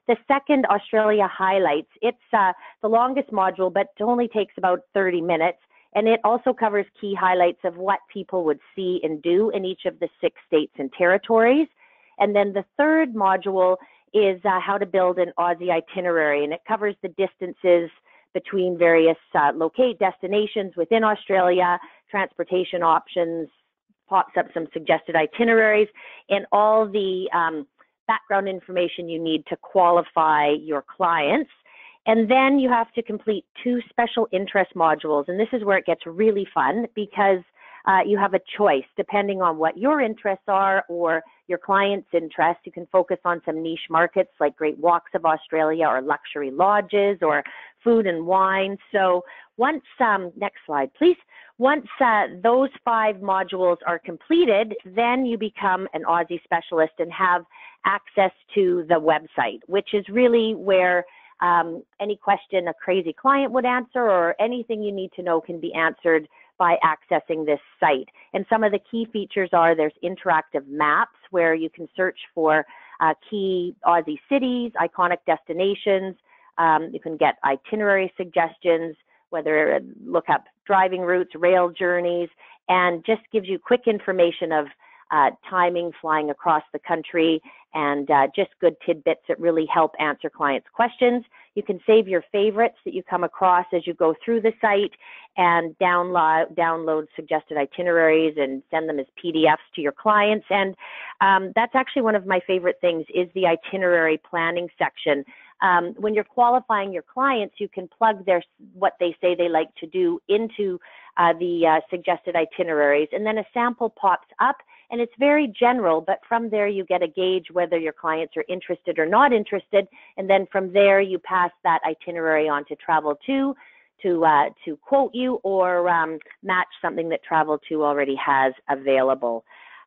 The second, Australia Highlights, it's the longest module, but it only takes about 30 minutes. And it also covers key highlights of what people would see and do in each of the 6 states and territories. And then the third module is how to build an Aussie itinerary, and it covers the distances between various destinations within Australia, transportation options, pops up some suggested itineraries, and all the background information you need to qualify your clients. And then you have to complete 2 special interest modules. And this is where it gets really fun, because you have a choice depending on what your interests are or your client's interests. You can focus on some niche markets like Great Walks of Australia or luxury lodges or food and wine. So once, next slide, please. Once those 5 modules are completed, then you become an Aussie specialist and have access to the website, which is really where any question a crazy client would answer or anything you need to know can be answered by accessing this site. And some of the key features are there's interactive maps where you can search for key Aussie cities, iconic destinations. You can get itinerary suggestions, whether look up driving routes, rail journeys, and just gives you quick information of timing, flying across the country, and just good tidbits that really help answer clients' questions. You can save your favorites that you come across as you go through the site and download suggested itineraries and send them as PDFs to your clients. And that's actually one of my favorite things is the itinerary planning section. When you're qualifying your clients, you can plug what they say they like to do into the suggested itineraries, and then a sample pops up, and it's very general, but from there you get a gauge whether your clients are interested or not interested, and then from there you pass that itinerary on to Travel2 to quote you or match something that Travel2 already has available.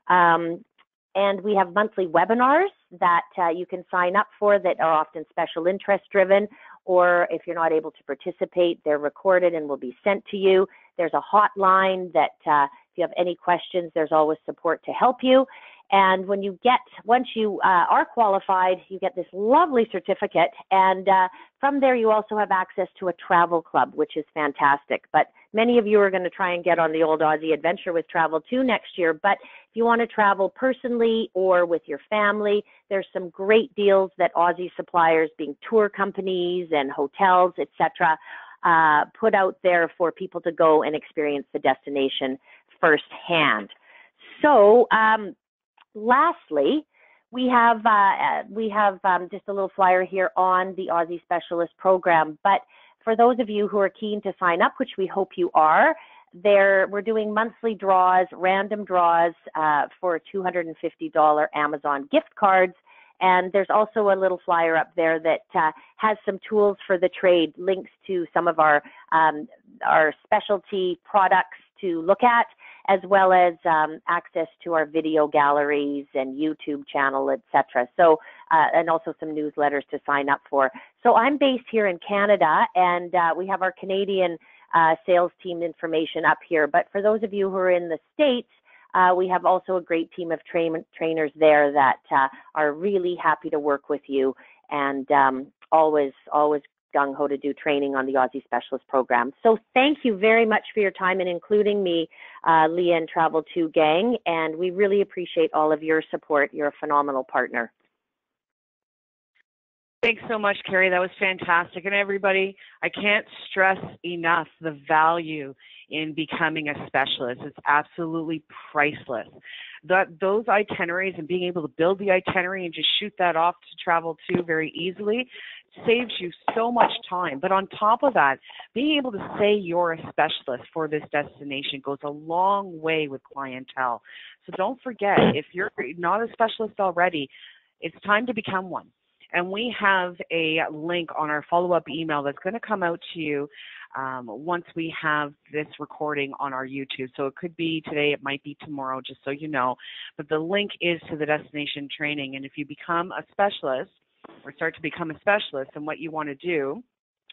And we have monthly webinars that you can sign up for that are often special interest driven, or if you're not able to participate, they're recorded and will be sent to you. There's a hotline that if you have any questions, there's always support to help you. And once you are qualified, you get this lovely certificate. And from there, you also have access to a travel club, which is fantastic. But many of you are going to try and get on the old Aussie adventure with Travel2 next year. But if you want to travel personally or with your family, there's some great deals that Aussie suppliers, being tour companies and hotels, etc., put out there for people to go and experience the destination firsthand. So, lastly, we have just a little flyer here on the Aussie Specialist Program. But for those of you who are keen to sign up, which we hope you are, we're doing monthly draws, random draws for $250 Amazon gift cards. And there's also a little flyer up there that has some tools for the trade, links to some of our specialty products to look at, as well as access to our video galleries and YouTube channel, etc. So, and also some newsletters to sign up for. So I'm based here in Canada, and we have our Canadian sales team information up here. But for those of you who are in the States, we have also a great team of trainers there that are really happy to work with you and always gung-ho to do training on the Aussie Specialist Program. So thank you very much for your time and including me, Leah and Travel2 gang, and we really appreciate all of your support. You're a phenomenal partner. Thanks so much, Carrie. That was fantastic. And everybody, I can't stress enough the value in becoming a specialist. It's absolutely priceless. Those itineraries and being able to build the itinerary and just shoot that off to Travel2 very easily saves you so much time. But on top of that, being able to say you're a specialist for this destination goes a long way with clientele. So don't forget, if you're not a specialist already, it's time to become one. And we have a link on our follow-up email that's going to come out to you once we have this recording on our YouTube. So it could be today, it might be tomorrow, just so you know. But the link is to the destination training. And if you become a specialist or start to become a specialist, and what you want to do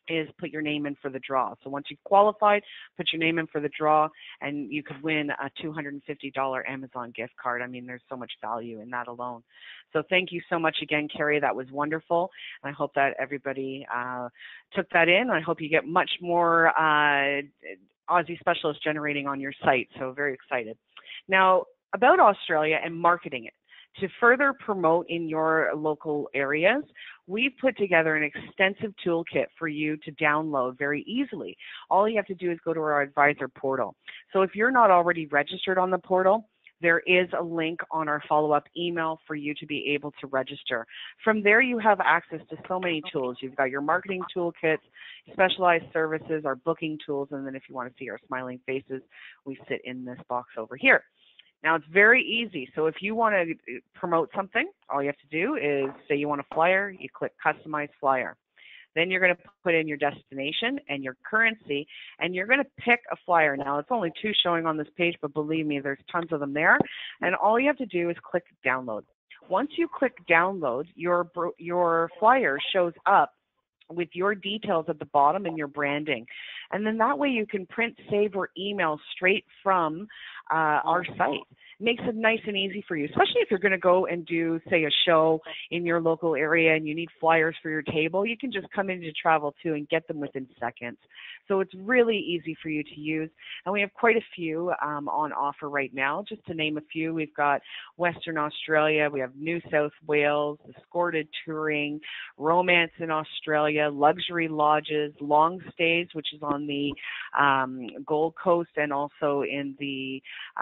is put your name in for the draw. So once you've qualified, put your name in for the draw, and you could win a $250 Amazon gift card. I mean, there's so much value in that alone. So thank you so much again, Carrie. That was wonderful. And I hope that everybody took that in. I hope you get much more Aussie specialists generating on your site. So very excited. Now, about Australia and marketing it. To further promote in your local areas, we've put together an extensive toolkit for you to download very easily. All you have to do is go to our advisor portal. So if you're not already registered on the portal, there is a link on our follow-up email for you to be able to register. From there, you have access to so many tools. You've got your marketing toolkits, specialized services, our booking tools, and then if you want to see our smiling faces, we sit in this box over here. Now, it's very easy. So if you want to promote something, all you have to do is say you want a flyer, you click Customize Flyer. Then you're going to put in your destination and your currency, and you're going to pick a flyer. Now, it's only 2 showing on this page, but believe me, there's tons of them there. And all you have to do is click Download. Once you click Download, your flyer shows up with your details at the bottom and your branding. And then that way you can print, save, or email straight from our site. It makes it nice and easy for you, especially if you're going to go and do, say, a show in your local area and you need flyers for your table. You can just come into Travel2 and get them within seconds. So it's really easy for you to use. And we have quite a few on offer right now. Just to name a few, we've got Western Australia, we have New South Wales, escorted touring, romance in Australia, luxury lodges, long stays, which is on the Gold Coast and also in the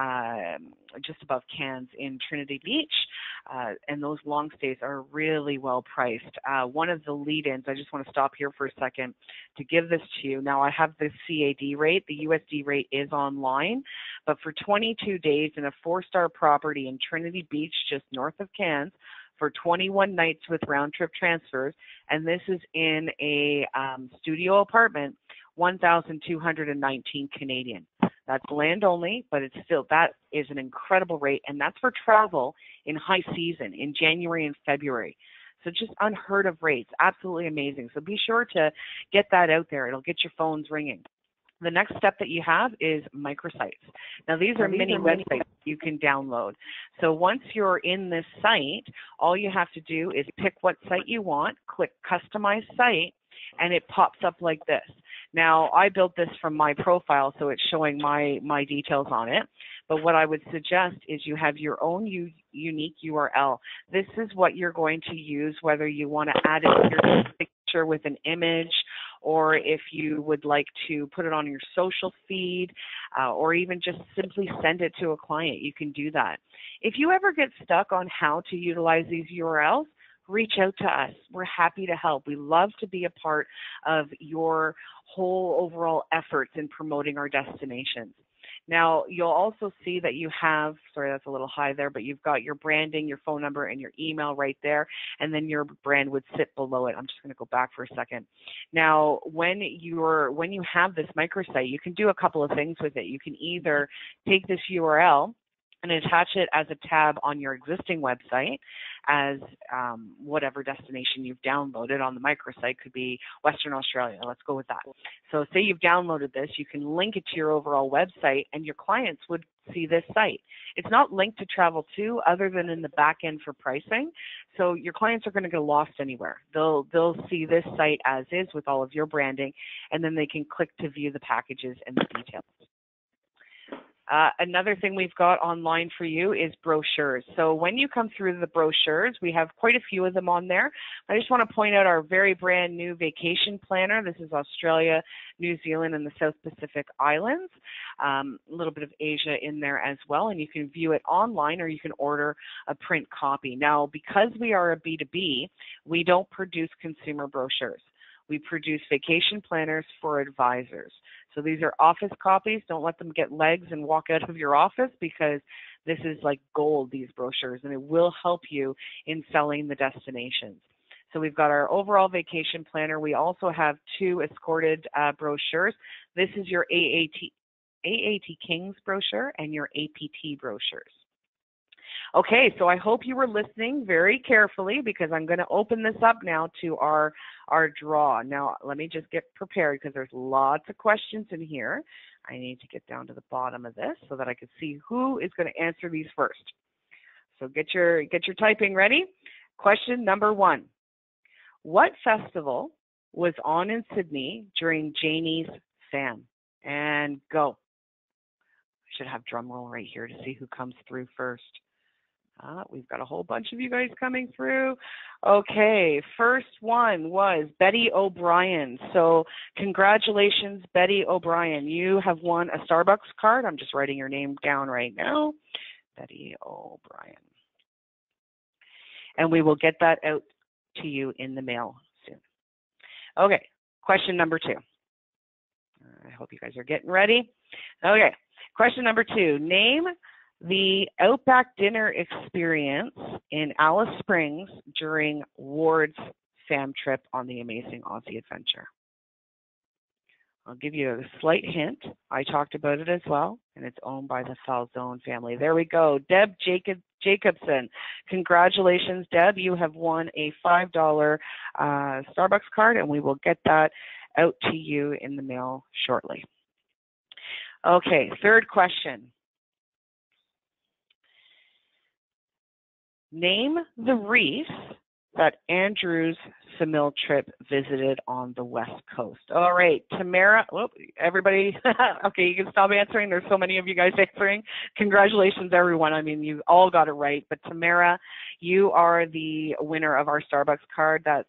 just above Cairns in Trinity Beach. And those long stays are really well priced. One of the lead-ins, I just want to stop here for a second to give this to you. Now, I have the CAD rate. The USD rate is online, but for 22 days in a 4-star property in Trinity Beach, just north of Cairns, for 21 nights with round-trip transfers, and this is in a studio apartment, 1,219 Canadian. That's land only, but it's still, that is an incredible rate, and that's for travel in high season, in January and February. So just unheard of rates, absolutely amazing. So be sure to get that out there. It'll get your phones ringing. The next step that you have is microsites. Now, these are mini websites you can download. So once you're in this site, all you have to do is pick what site you want, click Customize Site, and it pops up like this. Now, I built this from my profile, so it's showing my details on it. But what I would suggest is you have your own unique URL. This is what you're going to use, whether you want to add it to your picture with an image, or if you would like to put it on your social feed, or even just simply send it to a client. You can do that. If you ever get stuck on how to utilize these URLs, reach out to us. We're happy to help. We love to be a part of your whole overall efforts in promoting our destinations. Now, you'll also see that you have, sorry, that's a little high there, but you've got your branding, your phone number, and your email right there, and then your brand would sit below it. I'm just going to go back for a second. Now, when you have this microsite, you can do a couple of things with it. You can either take this URL and attach it as a tab on your existing website as whatever destination you've downloaded on the microsite. Could be Western Australia. Let's go with that. So say you've downloaded this, you can link it to your overall website and your clients would see this site. It's not linked to Travel2 other than in the back end for pricing. So your clients are going to get lost anywhere. They'll see this site as is with all of your branding, and then they can click to view the packages and the details. Another thing we've got online for you is brochures. So when you come through the brochures, we have quite a few of them on there. I just want to point out our very brand new vacation planner. This is Australia, New Zealand, and the South Pacific Islands. A little bit of Asia in there as well, and you can view it online or you can order a print copy. Now, because we are a B2B, we don't produce consumer brochures. We produce vacation planners for advisors. So these are office copies. Don't let them get legs and walk out of your office, because this is like gold, these brochures, and it will help you in selling the destinations. So we've got our overall vacation planner. We also have 2 escorted brochures. This is your AAT Kings brochure and your APT brochures. Okay, so I hope you were listening very carefully because I'm going to open this up now to our draw. Now, let me just get prepared because there's lots of questions in here. I need to get down to the bottom of this so that I can see who is going to answer these first. So get your typing ready. Question number 1. What festival was on in Sydney during Janie's Fam? And go. I should have drum roll right here to see who comes through first. We've got a whole bunch of you guys coming through. Okay, first one was Betty O'Brien. So congratulations, Betty O'Brien. You have won a Starbucks card. I'm just writing your name down right now. Betty O'Brien. And we will get that out to you in the mail soon. Okay, question number 2. I hope you guys are getting ready. Okay, question number 2. Name the Outback dinner experience in Alice Springs during Ward's fam trip on the Amazing Aussie Adventure. I'll give you a slight hint. I talked about it as well, and it's owned by the Falzone family. There we go. Deb Jacobson. Congratulations, Deb. You have won a $5 Starbucks card, and we will get that out to you in the mail shortly. Okay, third question. Name the reef that Andrew's Famil trip visited on the West Coast. All right, Tamara, everybody, okay, you can stop answering. There's so many of you guys answering. Congratulations, everyone. I mean, you all got it right. But Tamara, you are the winner of our Starbucks card. That's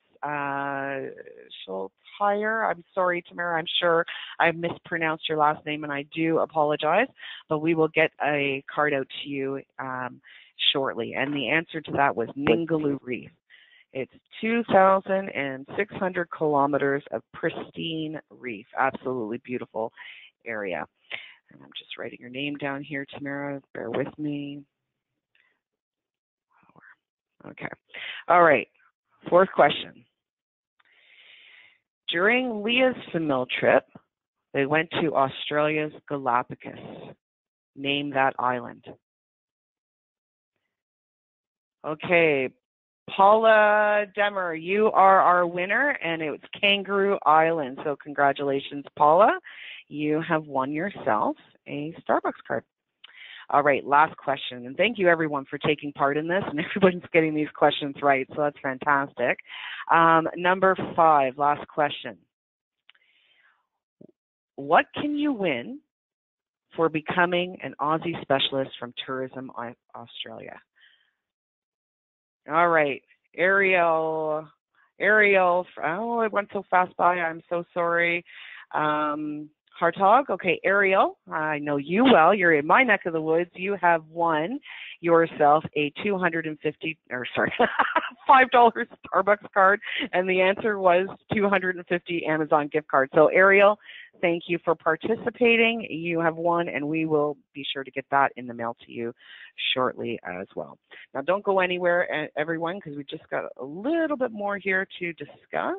Schultire. I'm sorry, Tamara. I'm sure I mispronounced your last name, and I do apologize. But we will get a card out to you shortly. And the answer to that was Ningaloo Reef. It's 2,600 kilometers of pristine reef. Absolutely beautiful area. And I'm just writing your name down here, Tamara. Bear with me. Okay. All right. Fourth question. During Leah's Famil trip, they went to Australia's Galapagos. Name that island. Okay, Paula Demmer, you are our winner, and it's Kangaroo Island. So congratulations, Paula. You have won yourself a Starbucks card. All right, last question. And thank you, everyone, for taking part in this. And everybody's getting these questions right, so that's fantastic. Number 5, last question. What can you win for becoming an Aussie specialist from Tourism Australia? All right, Ariel, oh, it went so fast by, I'm so sorry. Hartog, okay, Ariel, I know you well, you're in my neck of the woods. You have won yourself a $5 Starbucks card, and the answer was 250 Amazon gift cards. So Ariel, thank you for participating. You have won, and we will be sure to get that in the mail to you shortly as well. Now, don't go anywhere, everyone, because we just got a little bit more here to discuss.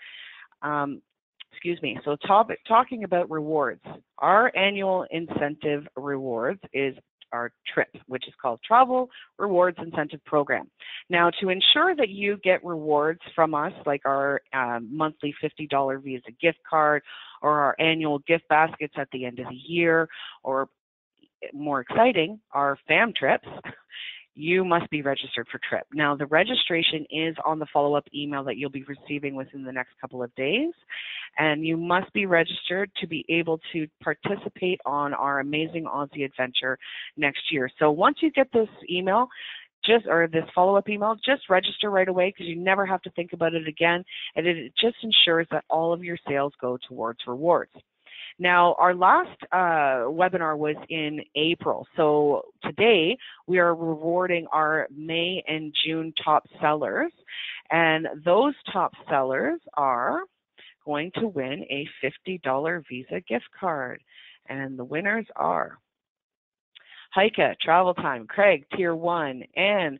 Excuse me. So talking about rewards, our annual incentive rewards is our trip, which is called Travel Rewards Incentive Program. Now, to ensure that you get rewards from us, like our monthly $50 Visa gift card or our annual gift baskets at the end of the year, or more exciting, our fam trips, you must be registered for TRIP. Now, the registration is on the follow-up email that you'll be receiving within the next couple of days, and you must be registered to be able to participate on our Amazing Aussie Adventure next year. So once you get this email, or this follow-up email, just register right away, because you never have to think about it again, and it just ensures that all of your sales go towards rewards. Now, our last webinar was in April, so today we are rewarding our May and June top sellers, and those top sellers are going to win a $50 Visa gift card, and the winners are Heike, Travel Time, Craig, Tier 1, and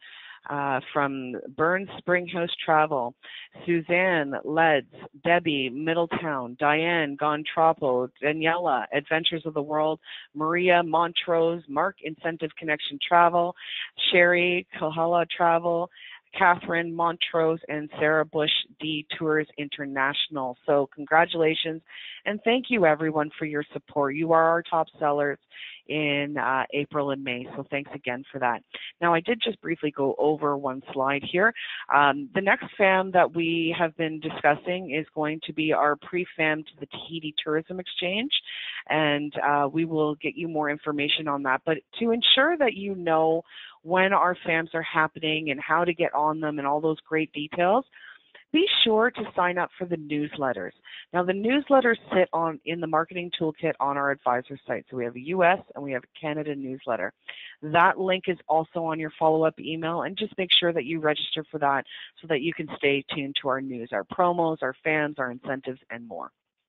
from Burns Springhouse Travel, Suzanne, Leds, Debbie, Middletown, Diane, Gontropo, Daniela, Adventures of the World, Maria, Montrose, Mark, Incentive Connection Travel, Sherry, Kohala Travel, Catherine Montrose, and Sarah Bush D Tours International. So congratulations, and thank you everyone for your support. You are our top sellers in April and May, so thanks again for that. Now, I did just briefly go over one slide here. The next FAM that we have been discussing is going to be our pre-FAM to the Tahiti Tourism Exchange, and we will get you more information on that. But to ensure that you know when our FAMs are happening and how to get on them and all those great details, be sure to sign up for the newsletters. Now, the newsletters sit in the marketing toolkit on our advisor site. So we have a US and we have a Canada newsletter. That link is also on your follow-up email, and just make sure that you register for that so that you can stay tuned to our news, our promos, our fans, our incentives, and more.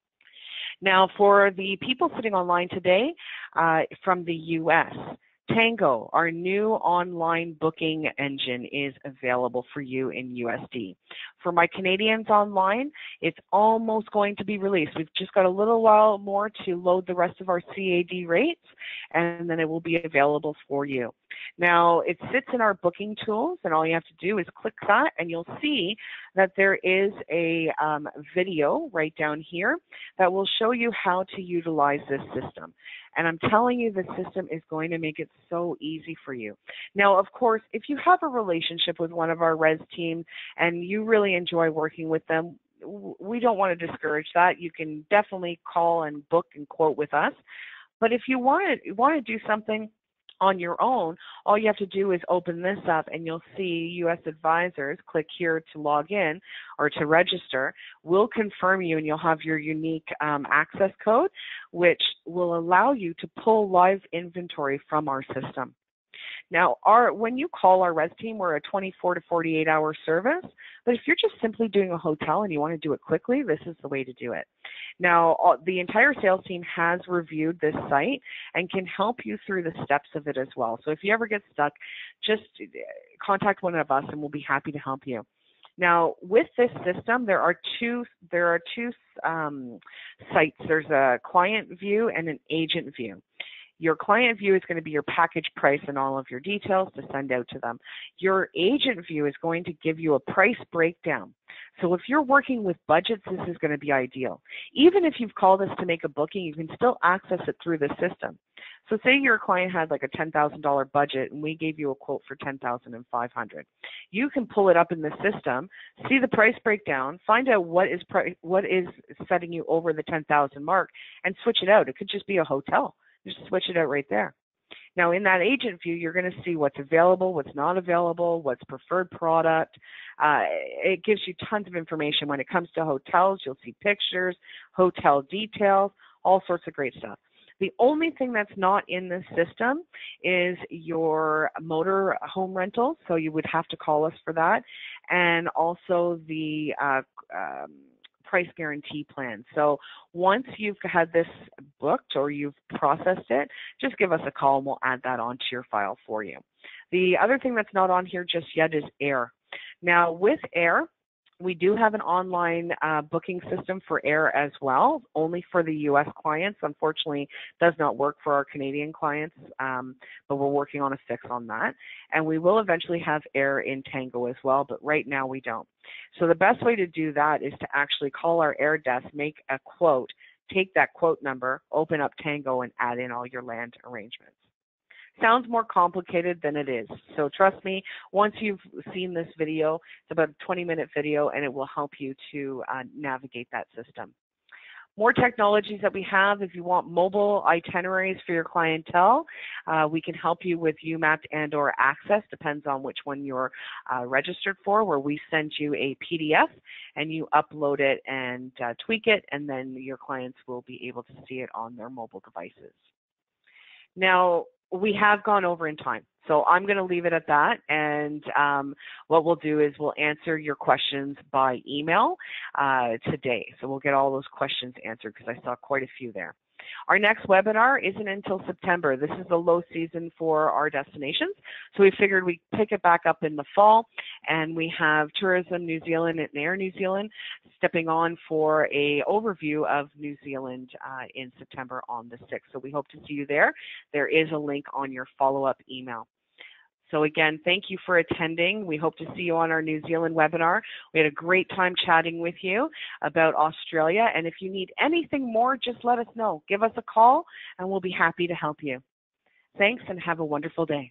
Now, for the people sitting online today from the US, Tango, our new online booking engine, is available for you in USD. For my Canadians online, it's almost going to be released. We've just got a little while more to load the rest of our CAD rates, and then it will be available for you. Now, it sits in our booking tools, and all you have to do is click that, and you'll see that there is a video right down here that will show you how to utilize this system. And I'm telling you, the system is going to make it so easy for you. Now, of course, if you have a relationship with one of our res team and you really enjoy working with them, we don't want to discourage that. You can definitely call and book and quote with us. But if you want to do something on your own, all you have to do is open this up and you'll see US Advisors. Click here to log in or to register. We'll confirm you and you'll have your unique access code, which will allow you to pull live inventory from our system. Now, when you call our res team, we're a 24 to 48 hour service, but if you're just simply doing a hotel and you want to do it quickly, this is the way to do it. Now, the entire sales team has reviewed this site and can help you through the steps of it as well. So if you ever get stuck, just contact one of us and we'll be happy to help you. Now, with this system, there are two sites. There's a client view and an agent view. Your client view is going to be your package price and all of your details to send out to them. Your agent view is going to give you a price breakdown. So if you're working with budgets, this is going to be ideal. Even if you've called us to make a booking, you can still access it through the system. So say your client had like a $10,000 budget and we gave you a quote for $10,500. You can pull it up in the system, see the price breakdown, find out what is setting you over the 10,000 mark, and switch it out. It could just be a hotel. Just switch it out right there. Now, in that agent view, you're going to see what's available, what's not available, what's preferred product. It gives you tons of information. When it comes to hotels, you'll see pictures, hotel details, all sorts of great stuff. The only thing that's not in this system is your motor home rentals, so you would have to call us for that, and also the price guarantee plan. So once you've had this booked or you've processed it, just give us a call and we'll add that onto your file for you. The other thing that's not on here just yet is air. Now with air, we do have an online booking system for air as well, only for the US clients. Unfortunately, does not work for our Canadian clients, but we're working on a fix on that. And we will eventually have air in Tango as well, but right now we don't. So the best way to do that is to actually call our air desk, make a quote, take that quote number, open up Tango, and add in all your land arrangements. Sounds more complicated than it is. So trust me, once you've seen this video, it's about a 20-minute video, and it will help you to navigate that system. More technologies that we have, if you want mobile itineraries for your clientele, we can help you with UMAP and or Access, depends on which one you're registered for, where we send you a PDF and you upload it and tweak it, and then your clients will be able to see it on their mobile devices. Now, we have gone over in time, so I'm going to leave it at that, and what we'll do is we'll answer your questions by email today. So we'll get all those questions answered because I saw quite a few there. Our next webinar isn't until September. This is the low season for our destinations, so we figured we'd pick it back up in the fall, and we have Tourism New Zealand and Air New Zealand stepping on for a overview of New Zealand in September on the 6th. So we hope to see you there. There is a link on your follow-up email. So again, thank you for attending. We hope to see you on our New Zealand webinar. We had a great time chatting with you about Australia. And if you need anything more, just let us know. Give us a call and we'll be happy to help you. Thanks and have a wonderful day.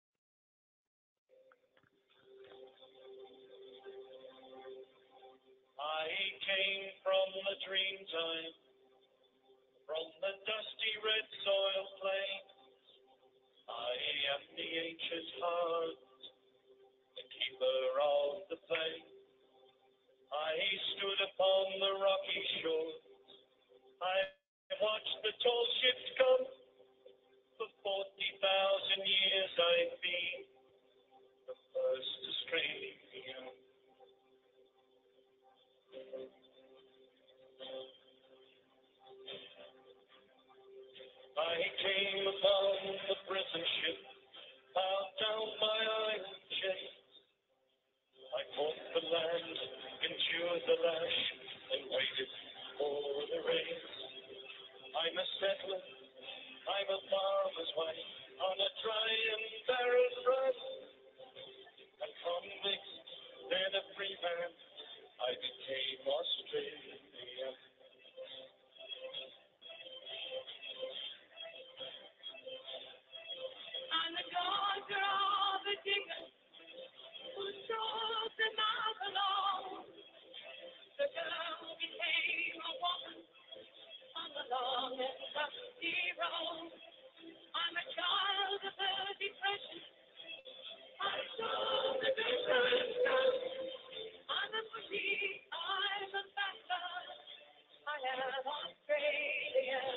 I came from the dream time, from the dusty red soil plain. I am the ancient heart, the keeper of the flame. I stood upon the rocky shore. I watched the tall ships come. For 40,000 years I've been the first Australian. I came upon the prison ship, bowed down my iron chains. I fought the land, endured the lash, and waited for the rain. I'm a settler, I'm a farmer's wife, on a dry and barren run. A convict, then a free man, I became Australian. I'm the daughter of a digger who strove to mouth alone. The girl became a woman on the long and dusty road. I'm a child of the depression. I saw the different stuff. I'm a pushy, I'm a bachelor. I am Australian.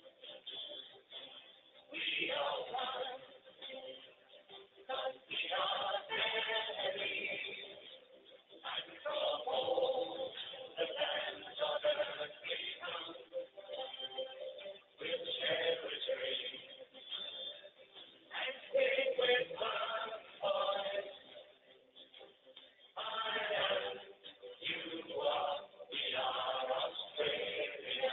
We are one. Cause we are family. I'm from home, the land of earth we come. We'll share a dream and sing with my voice. I am, you are, we are Australia.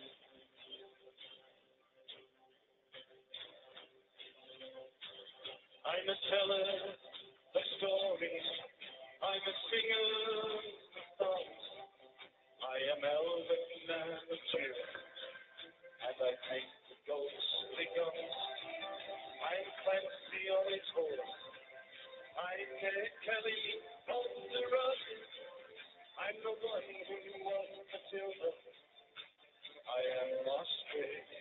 I'm a teller of stories. I'm a singer of songs. I am Elvin Manager, and I paint the ghostly guns. I'm Clancy on his horse. I'm Ned Kelly on the run. I'm the one who won Matilda. I am Australia.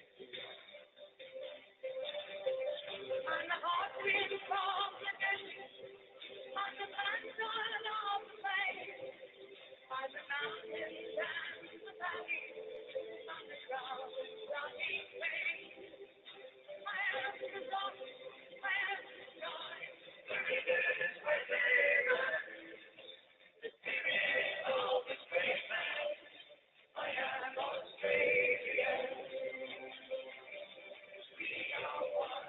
I'm the heartbeat from the desert. I'm the backbone of the plain. I'm the mountains and the valleys. I'm the ground and rocky plain. I am the rock, I am the sky. The rivers within us. The spirit of the great man. I am Australia. We are one.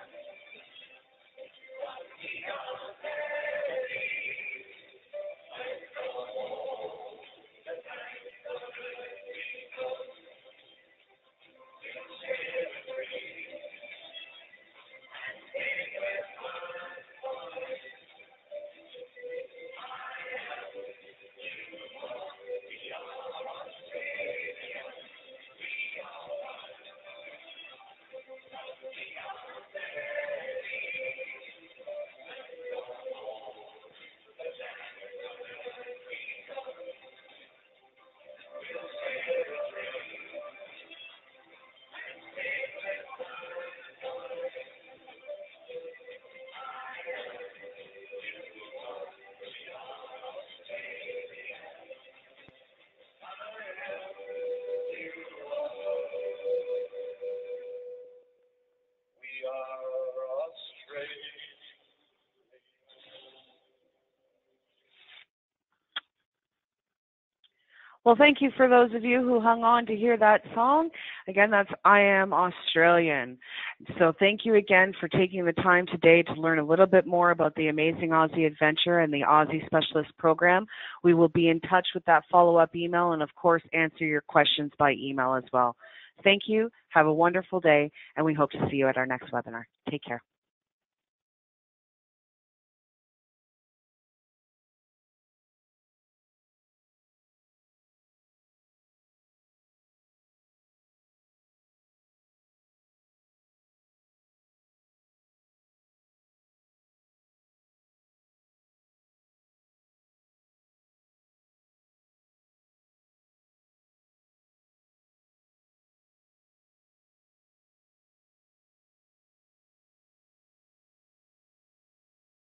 Well, thank you for those of you who hung on to hear that song. Again, that's I Am Australian. So thank you again for taking the time today to learn a little bit more about the Amazing Aussie Adventure and the Aussie Specialist Program. We will be in touch with that follow-up email and, of course, answer your questions by email as well. Thank you. Have a wonderful day, and we hope to see you at our next webinar. Take care.